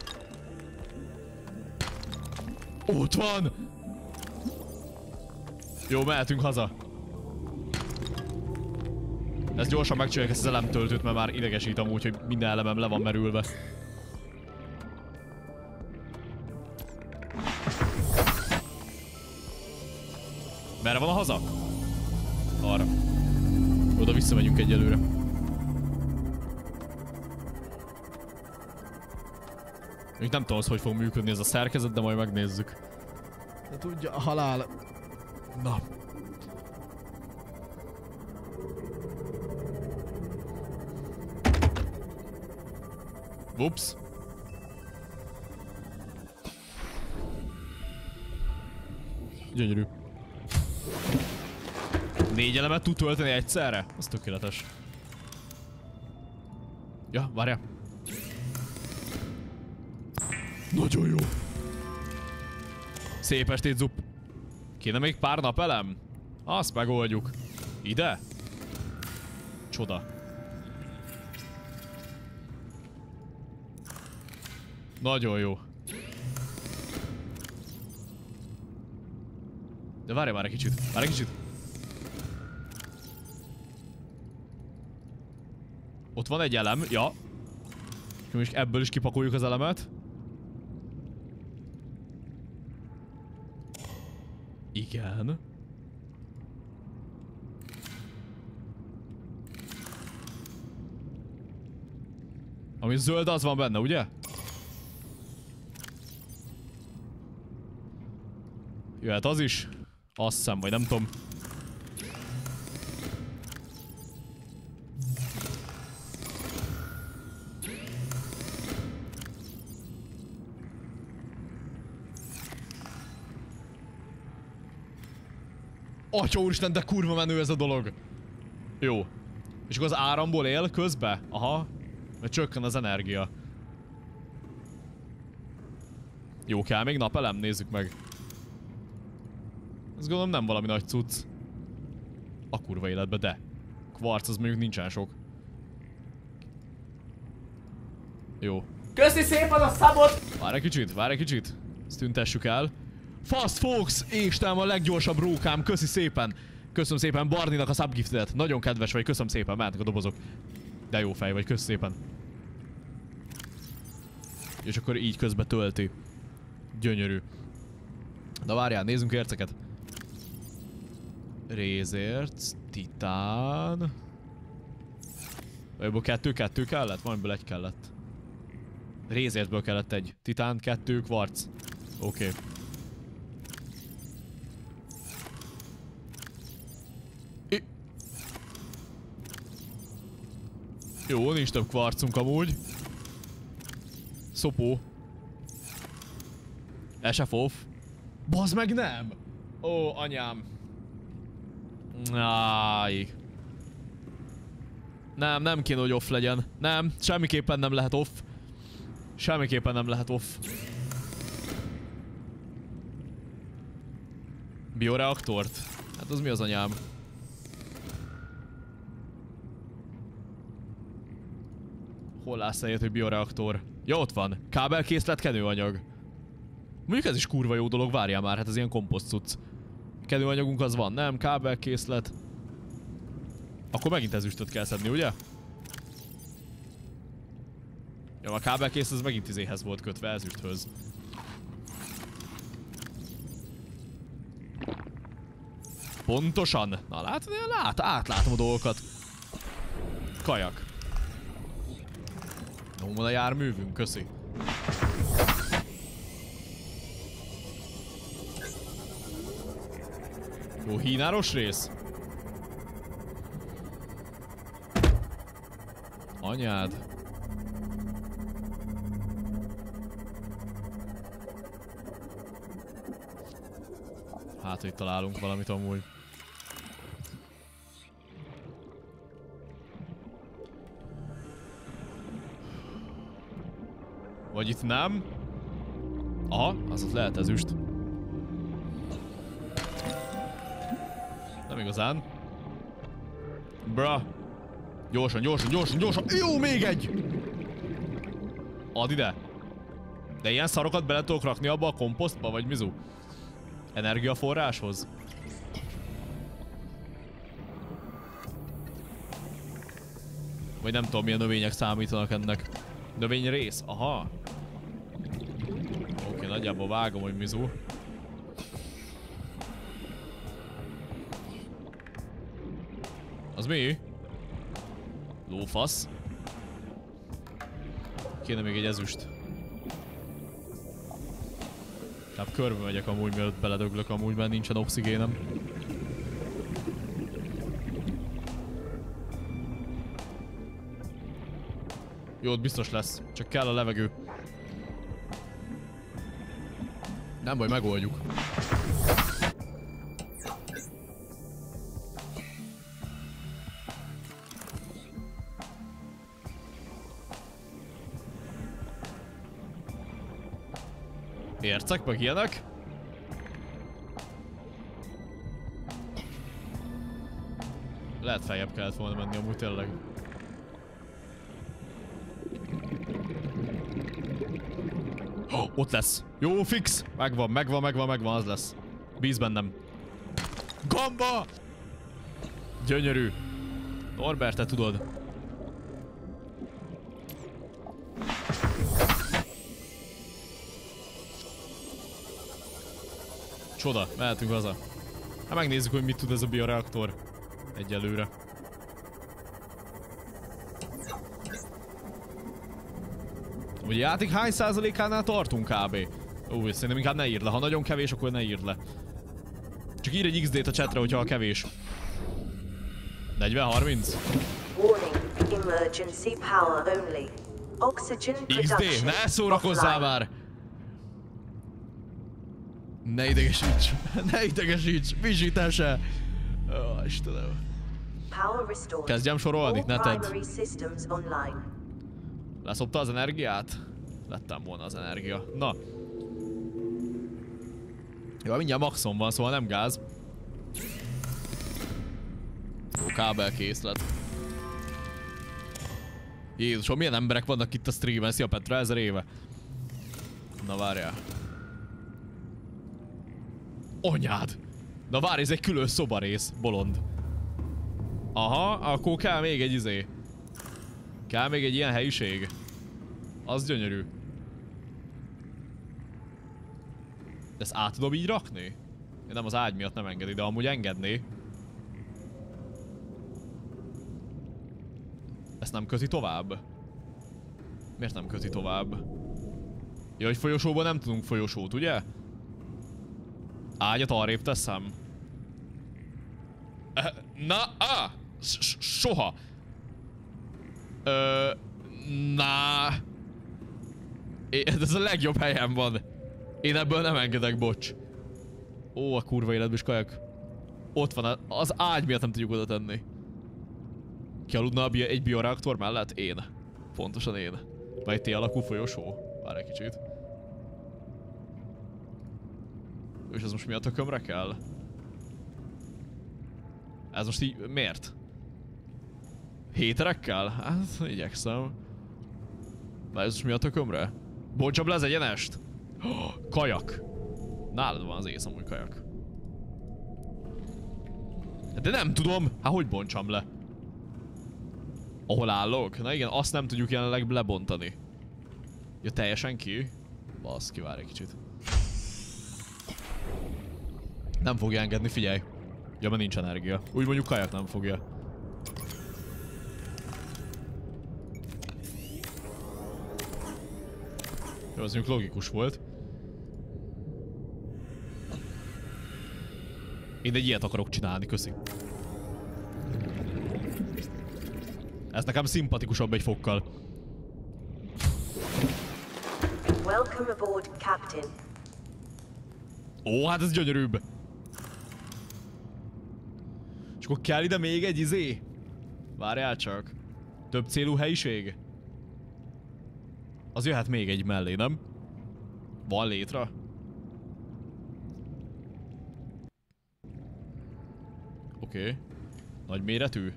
Ott van! Jó, mehetünk haza. Ezt gyorsan megcsináljuk, ezt az elemtöltőt, mert már idegesít amúgy, hogy minden elemem le van merülve. Merre van a haza? Arra. Oda visszamegyünk egyelőre. Még nem tudom, az, hogy fog működni ez a szerkezet, de majd megnézzük. De tudja, a halál... Na. Ups. Gyönyörű. Négy elemet tud tölteni egyszerre? Az tökéletes. Ja, várjál. Nagyon jó. Szép estét, Zup. Kéne még pár napelem? Azt megoldjuk. Ide? Csoda. Nagyon jó. De várj, várj egy kicsit. Várj egy kicsit. Ott van egy elem, ja. És ebből is kipakoljuk az elemet. Igen. Ami zöld, az van benne, ugye? Jöhet az is. Azt hiszem, vagy nem tudom. Atya úristen, de kurva menő ez a dolog. Jó. És akkor az áramból él közbe? Aha. Mert csökken az energia. Jó, kell még napelem? Nézzük meg. Ezt gondolom nem valami nagy cucc. A kurva életbe, de. Kvarc az mondjuk nincsen sok. Jó. Köszi szépen a szabot! Várj egy kicsit, várj egy kicsit. Ezt tüntessük el. Fast Fox, Isten a leggyorsabb rókám, köszi szépen. Köszönöm szépen Barninak a subgiftet. Nagyon kedves vagy, köszönöm szépen, mehetnek a dobozok. De jó fej vagy, köszi szépen. És akkor így közbe tölti. Gyönyörű. Na várjál, nézzünk érceket. Rézérc, titán. Ebből kettő, kettő kellett? Valamiből egy kellett. Rézércből kellett egy. Titán, kettő, kvarc. Oké. Okay. Jó, nincs több kvarcunk amúgy. Szopó. S F off. Bazd meg nem! Ó, anyám. Áj. Nem, nem kéne, hogy off legyen. Nem, semmiképpen nem lehet off. Semmiképpen nem lehet off. Bioreaktort? Hát az mi az anyám? Hol látsz ilyet, hogy bioreaktor? Ja, ott van. Kábelkészlet, kenőanyag. Mondjuk ez is kurva jó dolog, várjál már, hát ez ilyen komposzt cucc. Kenőanyagunk az van, nem? Kábelkészlet. Akkor megint ezüstöt kell szedni, ugye? Ja, a kábelkészlet az megint izéhez volt kötve, ezüsthöz. Pontosan. Na látod, én lát, átlátom a dolgokat. Kajak. Hol van a járművünk? Köszi. Jó, hínáros rész? Anyád. Hát, hogy találunk valamit amúgy. Vagy itt nem. Aha, az ott lehet ezüst. Nem igazán. Bra. Gyorsan, gyorsan, gyorsan, gyorsan. Jó, még egy! Add ide. De ilyen szarokat bele tudok rakni abba a komposztba, vagy mizu? Energiaforráshoz? Vagy nem tudom, milyen növények számítanak ennek. Növényrész? Aha. Oké, nagyjából vágom, hogy mizu. Az mi? Lófasz. Kéne még egy ezüst. Tehát körbe megyek amúgy, mielőtt beledöglök amúgy, mert nincsen oxigénem. Jó, ott biztos lesz. Csak kell a levegő. Nem baj, megoldjuk. Ércek, meg ilyenek. Lehet feljebb kellett volna menni amúgy tényleg. Oh, ott lesz. Jó, fix. Megvan, megvan, megvan, megvan, az lesz. Bíz bennem. Gamba! Gyönyörű. Norbert, te tudod. Csoda, mehetünk haza. Hát megnézzük, hogy mit tud ez a bioreaktor. Egyelőre. Ugye játék hány százalékánál tartunk kb? Ó, szerintem inkább ne írd le. Ha nagyon kevés, akkor ne írd le. Csak írj egy iksz dét a chatre, hogyha a kevés. negyven harminc? Warning, emergency power only. Oxygen iksz dé, production ne szórakozzál már! Ne idegesíts! Ne idegesíts! Visítese! Ó, Istenem. Kezdjem sorolni, ne tedd. Leszopta az energiát? Lettem volna az energia. Na. Jó, mindjárt maxon van, szóval nem gáz. Jó, kábelkészlet. Jézusom, milyen emberek vannak itt a streamen? Szia Petra, ezer éve. Na várjál. Anyád! Na várj, ez egy külön szobarész, bolond. Aha, akkor kell még egy izé. Kell még egy ilyen helyiség. Az gyönyörű. Ezt át tudom így rakni? Én nem, az ágy miatt nem engedi, de amúgy engedné. Ezt nem köti tovább? Miért nem köti tovább? Ja, hogy folyosóban nem tudunk folyosót, ugye? Ágyat arrébb teszem. Na, ah! Soha! Ö... Na... Ez a legjobb helyen van. Én ebből nem engedek, bocs. Ó, a kurva életben is kajak. Ott van, az ágy miatt nem tudjuk oda tenni. Ki aludna egy bioreaktor mellett? Én. Pontosan én. Vagy egy T-alakú folyosó. Várj egy kicsit. És ez most mi a tökömre kell? Ez most így... miért? Héterekkel? Hát, igyekszem. Na ez most mi a tökömre? Bontsam le az egyenest? Oh, kajak. Nálad van az ész amúgy kajak. De nem tudom. Hát hogy bontsam le? Ahol állok? Na igen, azt nem tudjuk jelenleg lebontani. Ja, teljesen ki? Baszki, várj egy kicsit. Nem fogja engedni, figyelj. Ja, mert nincs energia. Úgy mondjuk kajak nem fogja. Jó, az mondjuk logikus volt. Én egy ilyet akarok csinálni, köszi. Ez nekem szimpatikusabb egy fokkal. Welcome aboard, Captain. Ó, hát ez gyönyörűbb. És akkor kell ide még egy izé? Várjál csak. Több célú helyiség? Az jöhet még egy mellé, nem? Van létre? Oké. Okay. Nagy méretű?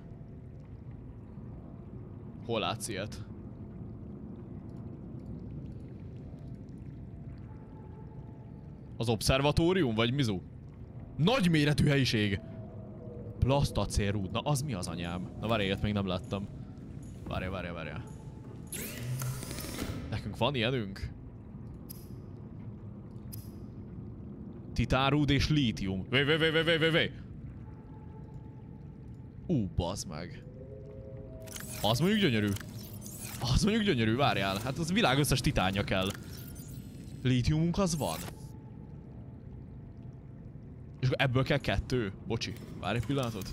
Hol látsz ilyet? Az obszervatórium, vagy mizu? Nagy méretű helyiség! Plasztacélrút, na az mi az anyám? Na várj, ilyet még nem láttam. Várjál, várjál, várjál. Nekünk van ilyenünk? Titánrúd és lítium. Vé, vé, vé, vé, vé, vé, vé. Ú, bazd meg. Az mondjuk gyönyörű. Az mondjuk gyönyörű, várjál. Hát az világ összes titánja kell. Lítiumunk az van. És ebből kell kettő. Bocsi, várj egy pillanatot.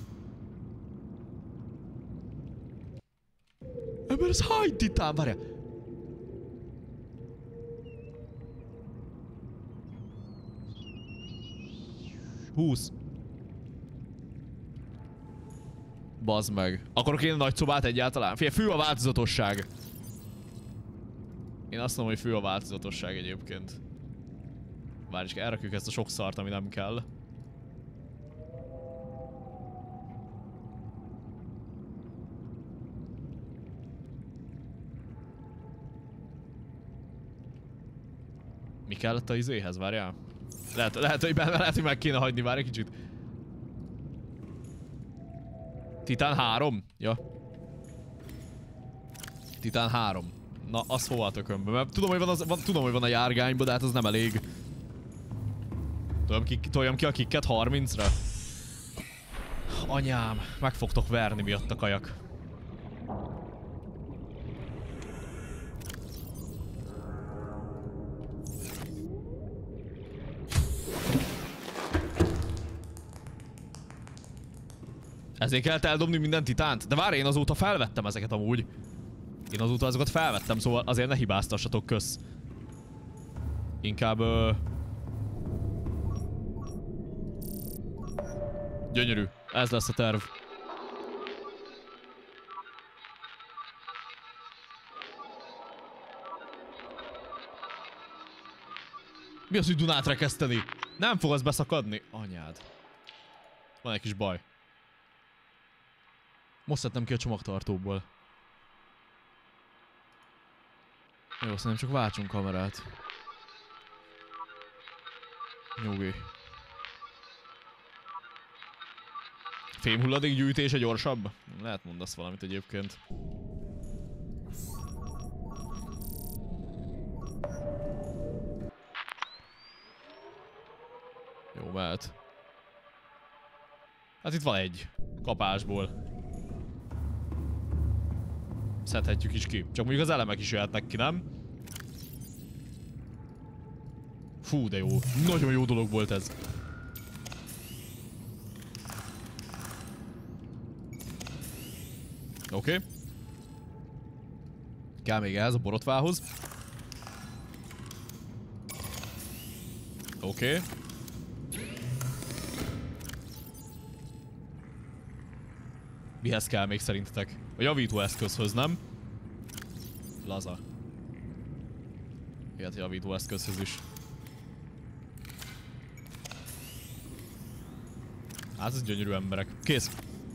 Ebből ez hány titán, várjál. húsz. Bazd meg. Akarok én nagy szobát egyáltalán? Figyelj, fő a változatosság. Én azt mondom, hogy fő a változatosság egyébként. Várj, csak elrakjuk ezt a sok szart, ami nem kell. Mi kellett a izéhez? Várjál? Lehet, lehet, hogy benne, lehet, hogy meg kéne hagyni, várj egy kicsit. Titán három? Ja. Titán három. Na, az hova a tökönbe? Mert tudom, hogy van, az, van, tudom, hogy van a járgányban, de hát az nem elég. Toljam ki, toljam ki a kikket harmincra? Anyám, meg fogtok verni miatt a kajak. Ezért kellett eldobni minden titánt? De várj, én azóta felvettem ezeket amúgy. Én azóta azokat felvettem, szóval azért ne hibáztassatok, kösz. Inkább... Ö... Gyönyörű. Ez lesz a terv. Mi az, hogy Dunát rekeszteni? Nem fog az beszakadni? Anyád. Van egy kis baj. Most szedtem ki a csomagtartóból. Jó, szerintem csak váltsunk kamerát. Nyugi. Fémhulladék gyűjtése gyorsabb? Lehet mondasz valamit egyébként. Jó, mehet. Hát itt van egy. Kapásból. Szedhetjük is ki. Csak mondjuk az elemek is jöhetnek ki, nem? Fú, de jó. Nagyon jó dolog volt ez. Oké. Okay. Kell még ehhez a borotvához. Oké. Okay. Mihez kell még szerintetek? A javítóeszközhöz, nem? Laza. Ilyet javítóeszközhöz is. Hát ez gyönyörű emberek. Kész.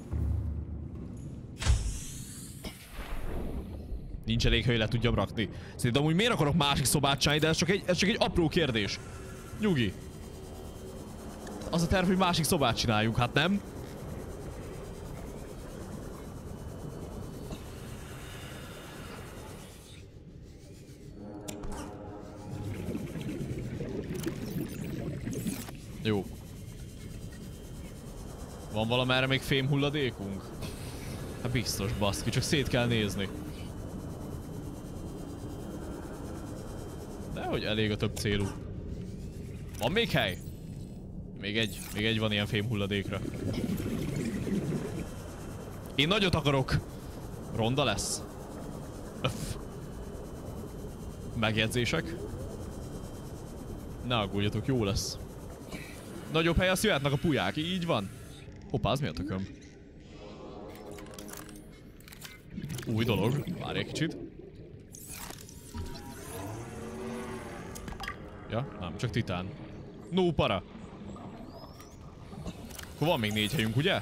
Nincs elég hely, le tudjam rakni. Szerintem amúgy miért akarok másik szobát csinálni, de ez csak egy, ez csak egy apró kérdés. Nyugi. Az a terv, hogy másik szobát csináljunk, hát nem? Jó. Van valamerre még fémhulladékunk? Hát biztos, baszki, csak szét kell nézni. Dehogy elég a több célú. Van még hely? Még egy, még egy van ilyen fémhulladékra. Én nagyot akarok. Ronda lesz. Öff. Megjegyzések? Ne aggódjatok, jó lesz. Nagyobb hely, azt jöhetnek a pulyák, így van. Hoppá, az mi a tököm? Új dolog, várj egy kicsit. Ja? Nem, csak titán. No para. Akkor van még négy helyünk, ugye?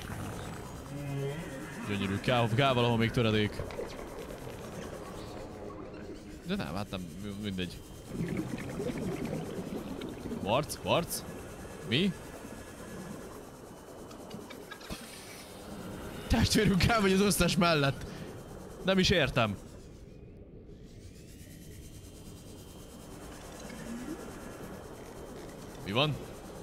Gyönyörű, kell, kell valahol még töredék. De nem, hát nem, mindegy. Varc, varc? Mi? Testvérünk elmegy az összes mellett. Nem is értem. Mi van?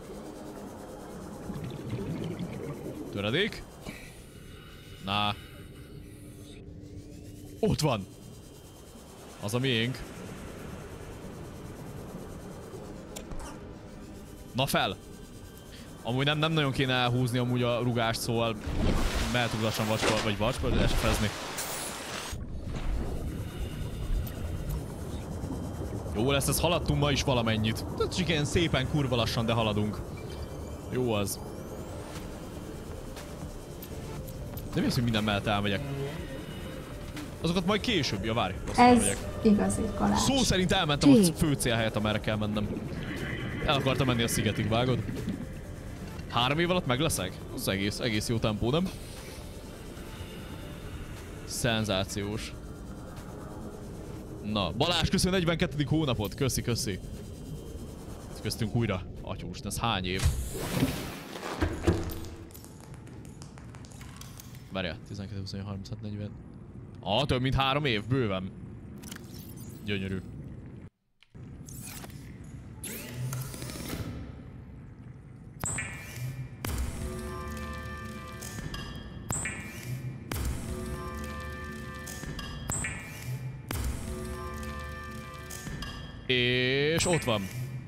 Töredék? Na. Ott van. Az a miénk. Na fel. Amúgy nem, nem nagyon kéne elhúzni amúgy a rugást, szóval mehetünk lassan vacskor, vagy vacskor, de esefezni. Jó lesz, ez haladtunk ma is valamennyit. Tehát csak ilyen szépen kurva lassan, de haladunk. Jó az. Nem hiszem, hogy minden mellett elmegyek. Azokat majd később, ja várj. Ez igazi kalács. Szó szerint elmentem a fő cél helyett, amerre kell mennem. El akartam menni a szigetig, vágod? Három év alatt meg leszek? Az egész, egész jó tempó, nem? Szenzációs. Na, Balázs, köszi a negyvenkettedik hónapot. Köszi, köszi. Köztünk újra. Atyúst, ez hány év? Várjál, tizenkettő, huszonöt, harminchat, negyven. Ah, több mint három év, bőven. Gyönyörű. És ott van.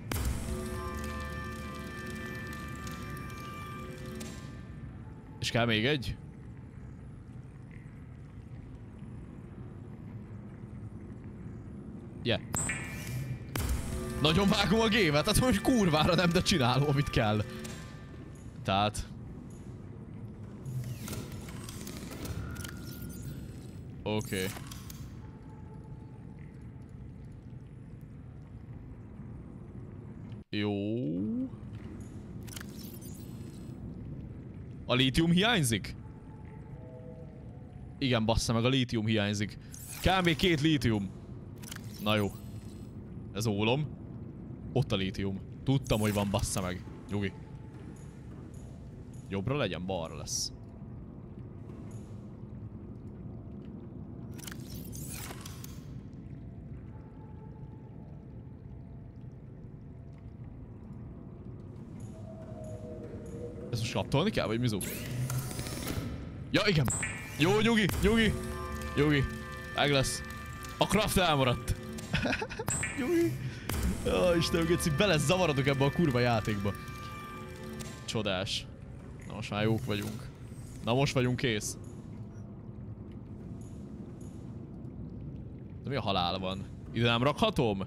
És kell még egy? Yeah. Nagyon vágom a gémet, hát most kurvára nem, de csinálom, amit kell. Tehát... Oké. Okay. Jó. A lítium hiányzik? Igen, bassza meg, a lítium hiányzik. Kell még két lítium. Na jó. Ez ólom. Ott a lítium. Tudtam, hogy van, bassza meg. Nyugi. Jobbra legyen, balra lesz. Ez most kaptolni kell, vagy mizu? Ja, igen. Jó, nyugi, nyugi. Nyugi. Meg lesz. A craft elmaradt. Nyugi. Ó, Istenem, geci, bele zavarodok ebbe a kurva játékba. Csodás. Na most már jók vagyunk. Na most vagyunk kész. De mi a halál van? Ide nem rakhatom?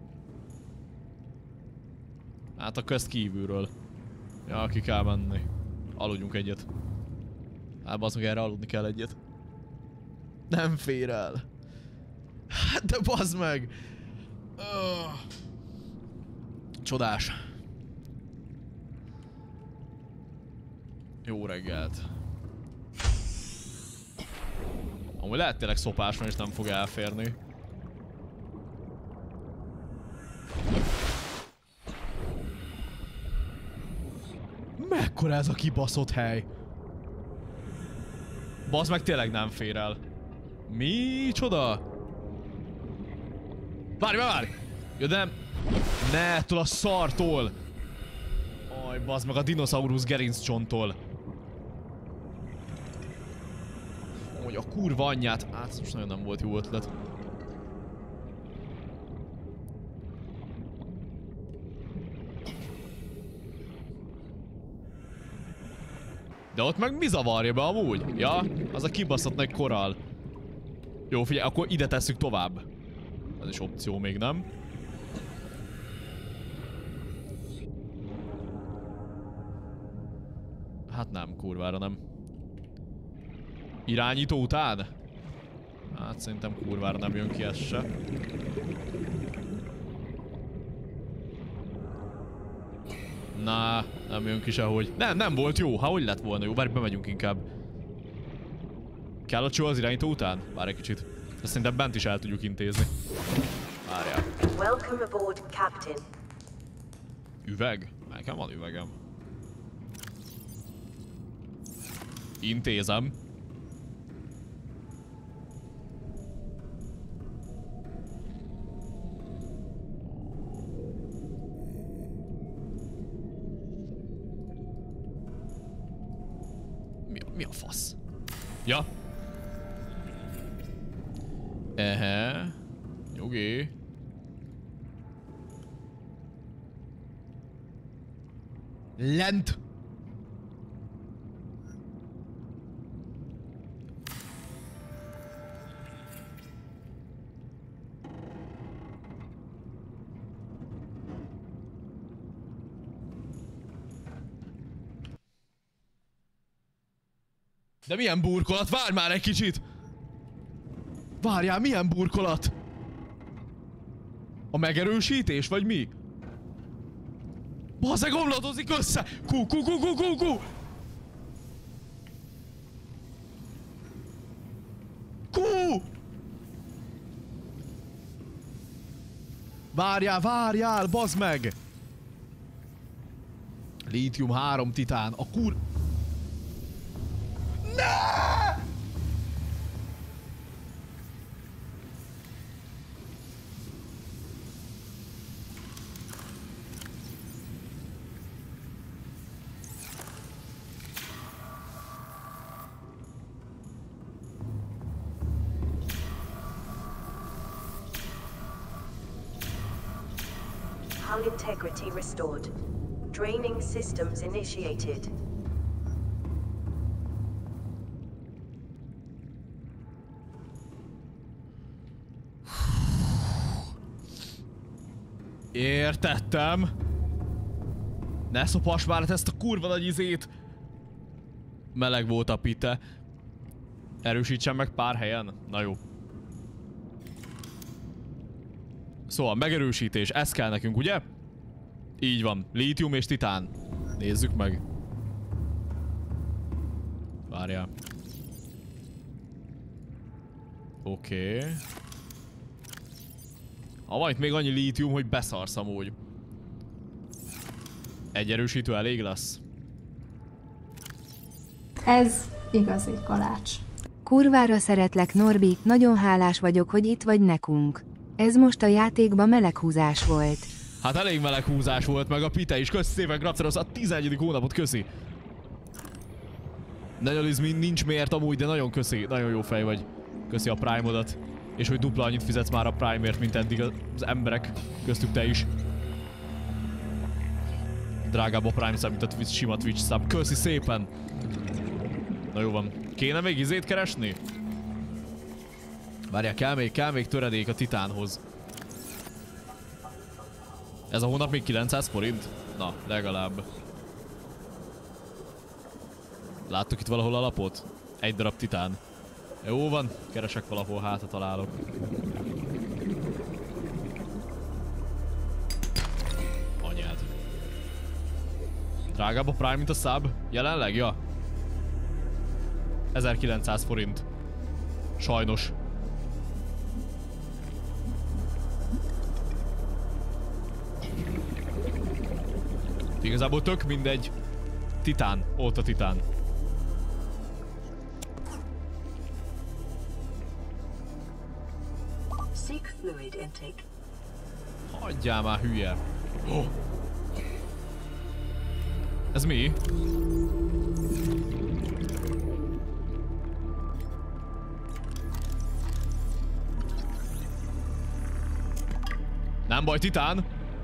Hát a közt kívülről. Ja, ki kell menni. Aludjunk egyet. Hát bazd meg, erre aludni kell egyet. Nem fér el. Hát de bazd meg! Oh. Csodás. Jó reggelt. Amúgy lehet tényleg szopás van és nem fog elférni. Mekkora ez a kibaszott hely? Bazd meg, tényleg nem fér el. Micsoda? Várj, várj! Jó, de nem... Ne, ettől a szartól! Aj, bazd meg, a dinoszaurusz gerinccsonttól. Hogy a kurva anyját... Hát, ez most nagyon nem volt jó ötlet. De ott meg mi zavarja be amúgy? Ja, az a kibaszott nagy korall. Jó, figyelj, akkor ide tesszük tovább. Ez is opció még, nem? Hát nem, kurvára nem. Irányító után? Hát szerintem kurvára nem jön ki ez se. Na, nem jön ki sehogy. Nem, nem volt jó. Ha hogy lett volna jó? Várj, bemegyünk inkább. Kell a csó az irányító után? Várj egy kicsit. Ezt szerintem bent is el tudjuk intézni. Várjál. Welcome aboard, Captain. Üveg? Nekem van üvegem. Intézem. Mi a, mi a fasz? Ja. Ehe. Nyugi. Lent. De milyen burkolat? Várj már egy kicsit! Várjál, milyen burkolat? A megerősítés, vagy mi? Bazzeg, omladozik össze! Kú, kú, kú, kú, kú, kú! Kú! Várjál, várjál, bazd meg! Lítium három titán, a kur... Ne! Hull integrity restored. Draining systems initiated. Értettem. Ne szopass már ezt a kurva nagy izét. Meleg volt a pite. Erősítsen meg pár helyen. Na jó. Szóval megerősítés, ez kell nekünk, ugye? Így van, lítium és titán. Nézzük meg. Várjál. Oké. Okay. Ha van itt még annyi lítium, hogy beszarsz amúgy. Egy erősítő elég lesz. Ez igazi kalács. Kurvára szeretlek, Norbi, nagyon hálás vagyok, hogy itt vagy nekünk. Ez most a játékban meleghúzás volt. Hát elég meleghúzás volt, meg a pite is. Köszi szépen, Grapceros, a tizenegyedik hónapot, köszi. Nagyalizmi nincs miért amúgy, de nagyon köszi, nagyon jó fej vagy. Köszi a Prime-odat. És hogy dupla annyit fizetsz már a Prime-ért, mint eddig az emberek. Köztük te is. Drágább a Prime szám, mint a Twitch, sima Twitch szám. Köszi szépen! Na jó van. Kéne még izét keresni? Várjál, kell még, kell még töredék a titánhoz. Ez a hónap még kilencszáz forint? Na, legalább. Láttuk itt valahol a lapot? Egy darab titán. Jó van, keresek valahol, hát ha találok. Anyád. Drágább a Prime, mint a sub? Jelenleg? Ja. ezerkilencszáz forint. Sajnos. Igazából tök mindegy. Titán. Ott a titán. Seek fluid intake. Hagyjál már, hülye. Oh. Ez mi? Nem baj, titán.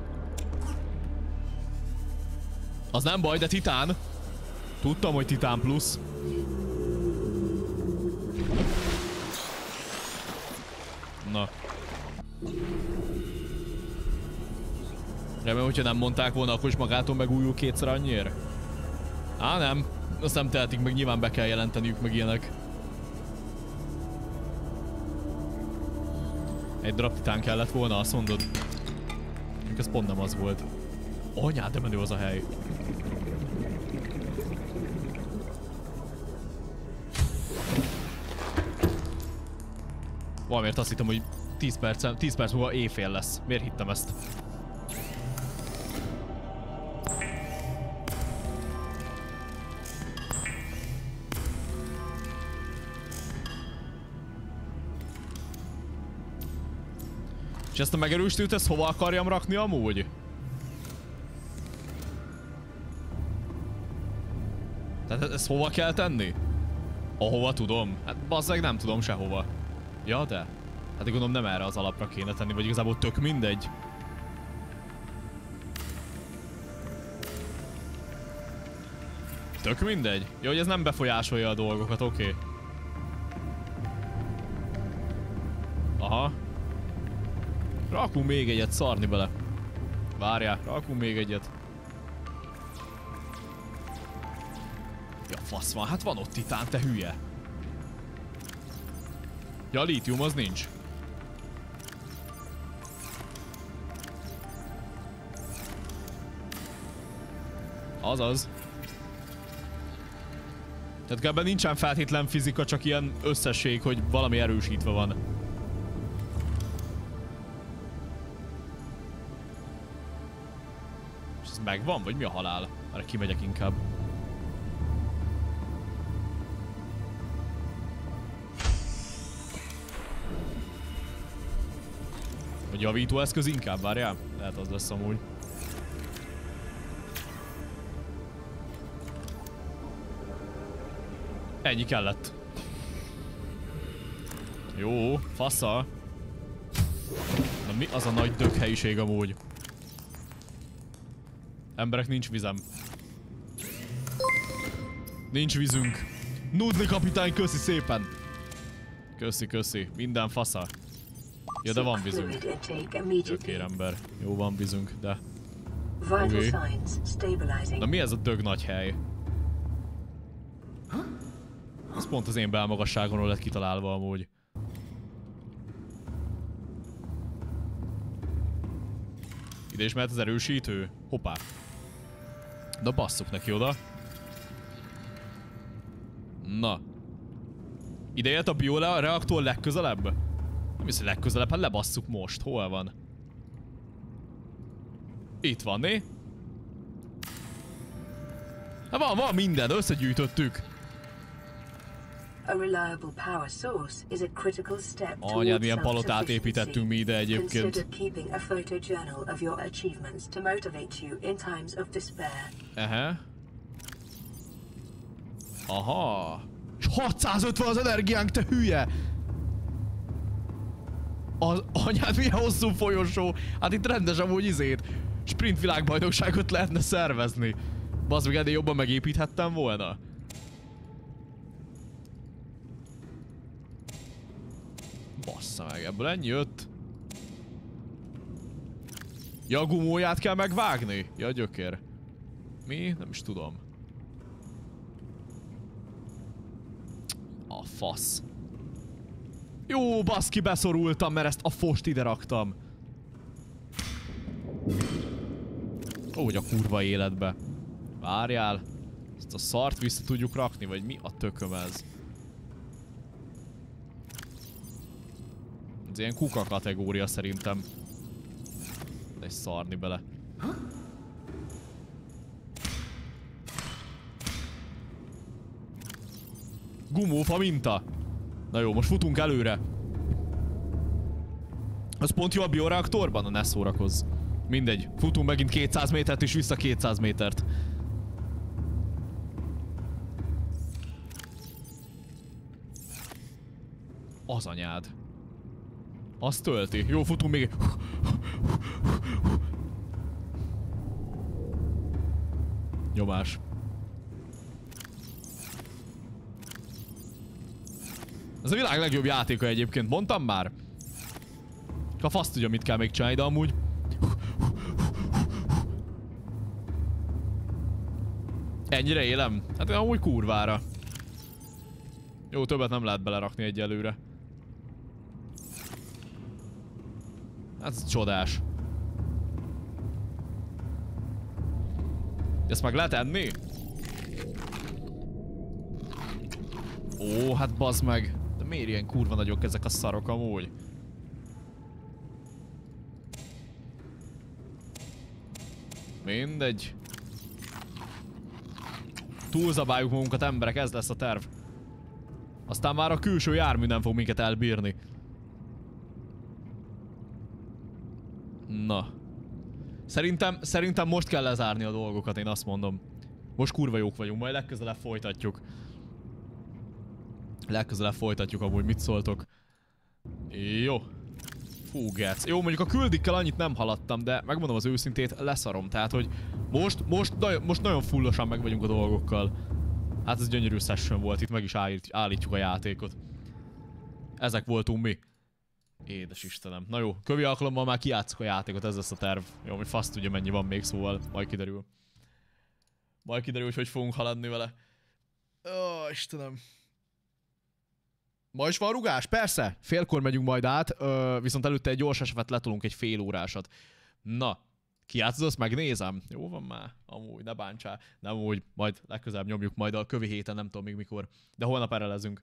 Az nem baj, de titán. Tudtam, hogy titán plusz. Na. Remélem, hogyha nem mondták volna, akkor is magától megújul kétszer annyiért. Á, nem. Azt nem tehetik meg, nyilván be kell jelenteniük meg ilyenek. Egy darab titán kellett volna, azt mondod. Ez pont nem az volt. Anyád, de menő az a hely. Valamiért azt hittem, hogy tíz perc, tíz perc múlva éjfél lesz. Miért hittem ezt? És ezt a megerősítőt, ezt hova akarjam rakni amúgy? Tehát ezt hova kell tenni? Ahova tudom? Hát bazzeg nem tudom sehova. Ja, de? Hát gondolom nem erre az alapra kéne tenni, vagy igazából tök mindegy. Tök mindegy? Jó, hogy ez nem befolyásolja a dolgokat, oké. Okay. Aha. Rakunk még egyet, szarni bele. Várjál, rakunk még egyet. Ja, fasz van, hát van ott titán, te hülye. Ja, a lítium az nincs. Azaz. Tehát ebben nincsen feltétlen fizika, csak ilyen összesség, hogy valami erősítve van. És ez megvan? Vagy mi a halál? Erre kimegyek inkább. Vagy javítóeszköz inkább, várjál? Lehet az lesz amúgy. Ennyi kellett. Jó, fasza. Na mi az a nagy dög helyiség amúgy? Emberek, nincs vizem. Nincs vízünk. Nudli kapitány, köszi szépen. Köszi, köszi. Minden fasza. Ja, de van vízünk. Gyökér ember. Jó, van vízünk, de... Okay. Na mi ez a dög nagy hely? Ez pont az én belmagasságomról lett kitalálva amúgy. Ide is mehet az erősítő? Hoppá. De basszuk neki oda. Na. Ide jött a bioreaktor legközelebb? Nem hiszem legközelebb, hát lebasszuk most. Hol van? Itt van, né? Hát van, van minden, összegyűjtöttük. Anyád, milyen palotát építettünk mi ide egyébként. Aha. Aha. És hatszázötven az energiánk, te hülye! Az anyád, milyen hosszú folyosó. Hát itt rendes amúgy izét. Sprint világbajnokságot lehetne szervezni. Bazd meg, ennél jobban megépíthettem volna. Bassza meg, ebből ennyi jött. Ja, a gumóját kell megvágni? Ja, gyökér. Mi? Nem is tudom. A fasz. Jó, baszki, beszorultam, mert ezt a fost ide raktam. Ó, hogy a kurva életbe. Várjál. Ezt a szart vissza tudjuk rakni, vagy mi a tököm ez? Ez ilyen kuka kategória szerintem. De egy szarni bele. Gumófa minta. Na jó, most futunk előre. Az pont jó a bioreaktorban? Na ne szórakozz. Mindegy, futunk megint kétszáz métert és vissza kétszáz métert. Az anyád. Azt tölti. Jó, futunk még. Nyomás. Ez a világ legjobb játéka egyébként, mondtam már? A fasz tudja, mit kell még csinálni, de amúgy... Ennyire élem? Hát amúgy kurvára. Jó, többet nem lehet belerakni egyelőre. Hát ez csodás. Ezt meg lehet enni? Ó, hát bazd meg. De miért ilyen kurva nagyok ezek a szarok amúgy? Mindegy. Túlzabáljuk magunkat, emberek, ez lesz a terv. Aztán már a külső jármű nem fog minket elbírni. Na. Szerintem, szerintem most kell lezárni a dolgokat, én azt mondom. Most kurva jók vagyunk, majd legközelebb folytatjuk. Legközelebb folytatjuk amúgy, mit szóltok. Jó. Fú, gec. Jó, mondjuk a küldikkel annyit nem haladtam, de megmondom az őszintét, leszarom. Tehát, hogy most, most, most nagyon fullosan meg vagyunk a dolgokkal. Hát ez gyönyörű session volt, itt meg is állít, állítjuk a játékot. Ezek voltunk mi. Édes Istenem. Na jó, kövi alkalommal már kijátszok a játékot, ez lesz a terv. Jó, hogy fasz tudja mennyi van még, szóval majd kiderül. Majd kiderül, hogy hogy fogunk haladni vele. Ó, Istenem. Ma is van rugás? Persze! Félkor megyünk majd át, ö, viszont előtte egy gyors esetet letolunk, egy fél órásat. Na, kijátszod, megnézem? Jó van már, amúgy, ne bántsál. Nem úgy, majd legközelebb nyomjuk majd a kövi héten, nem tudom még mikor. De holnap erelezünk.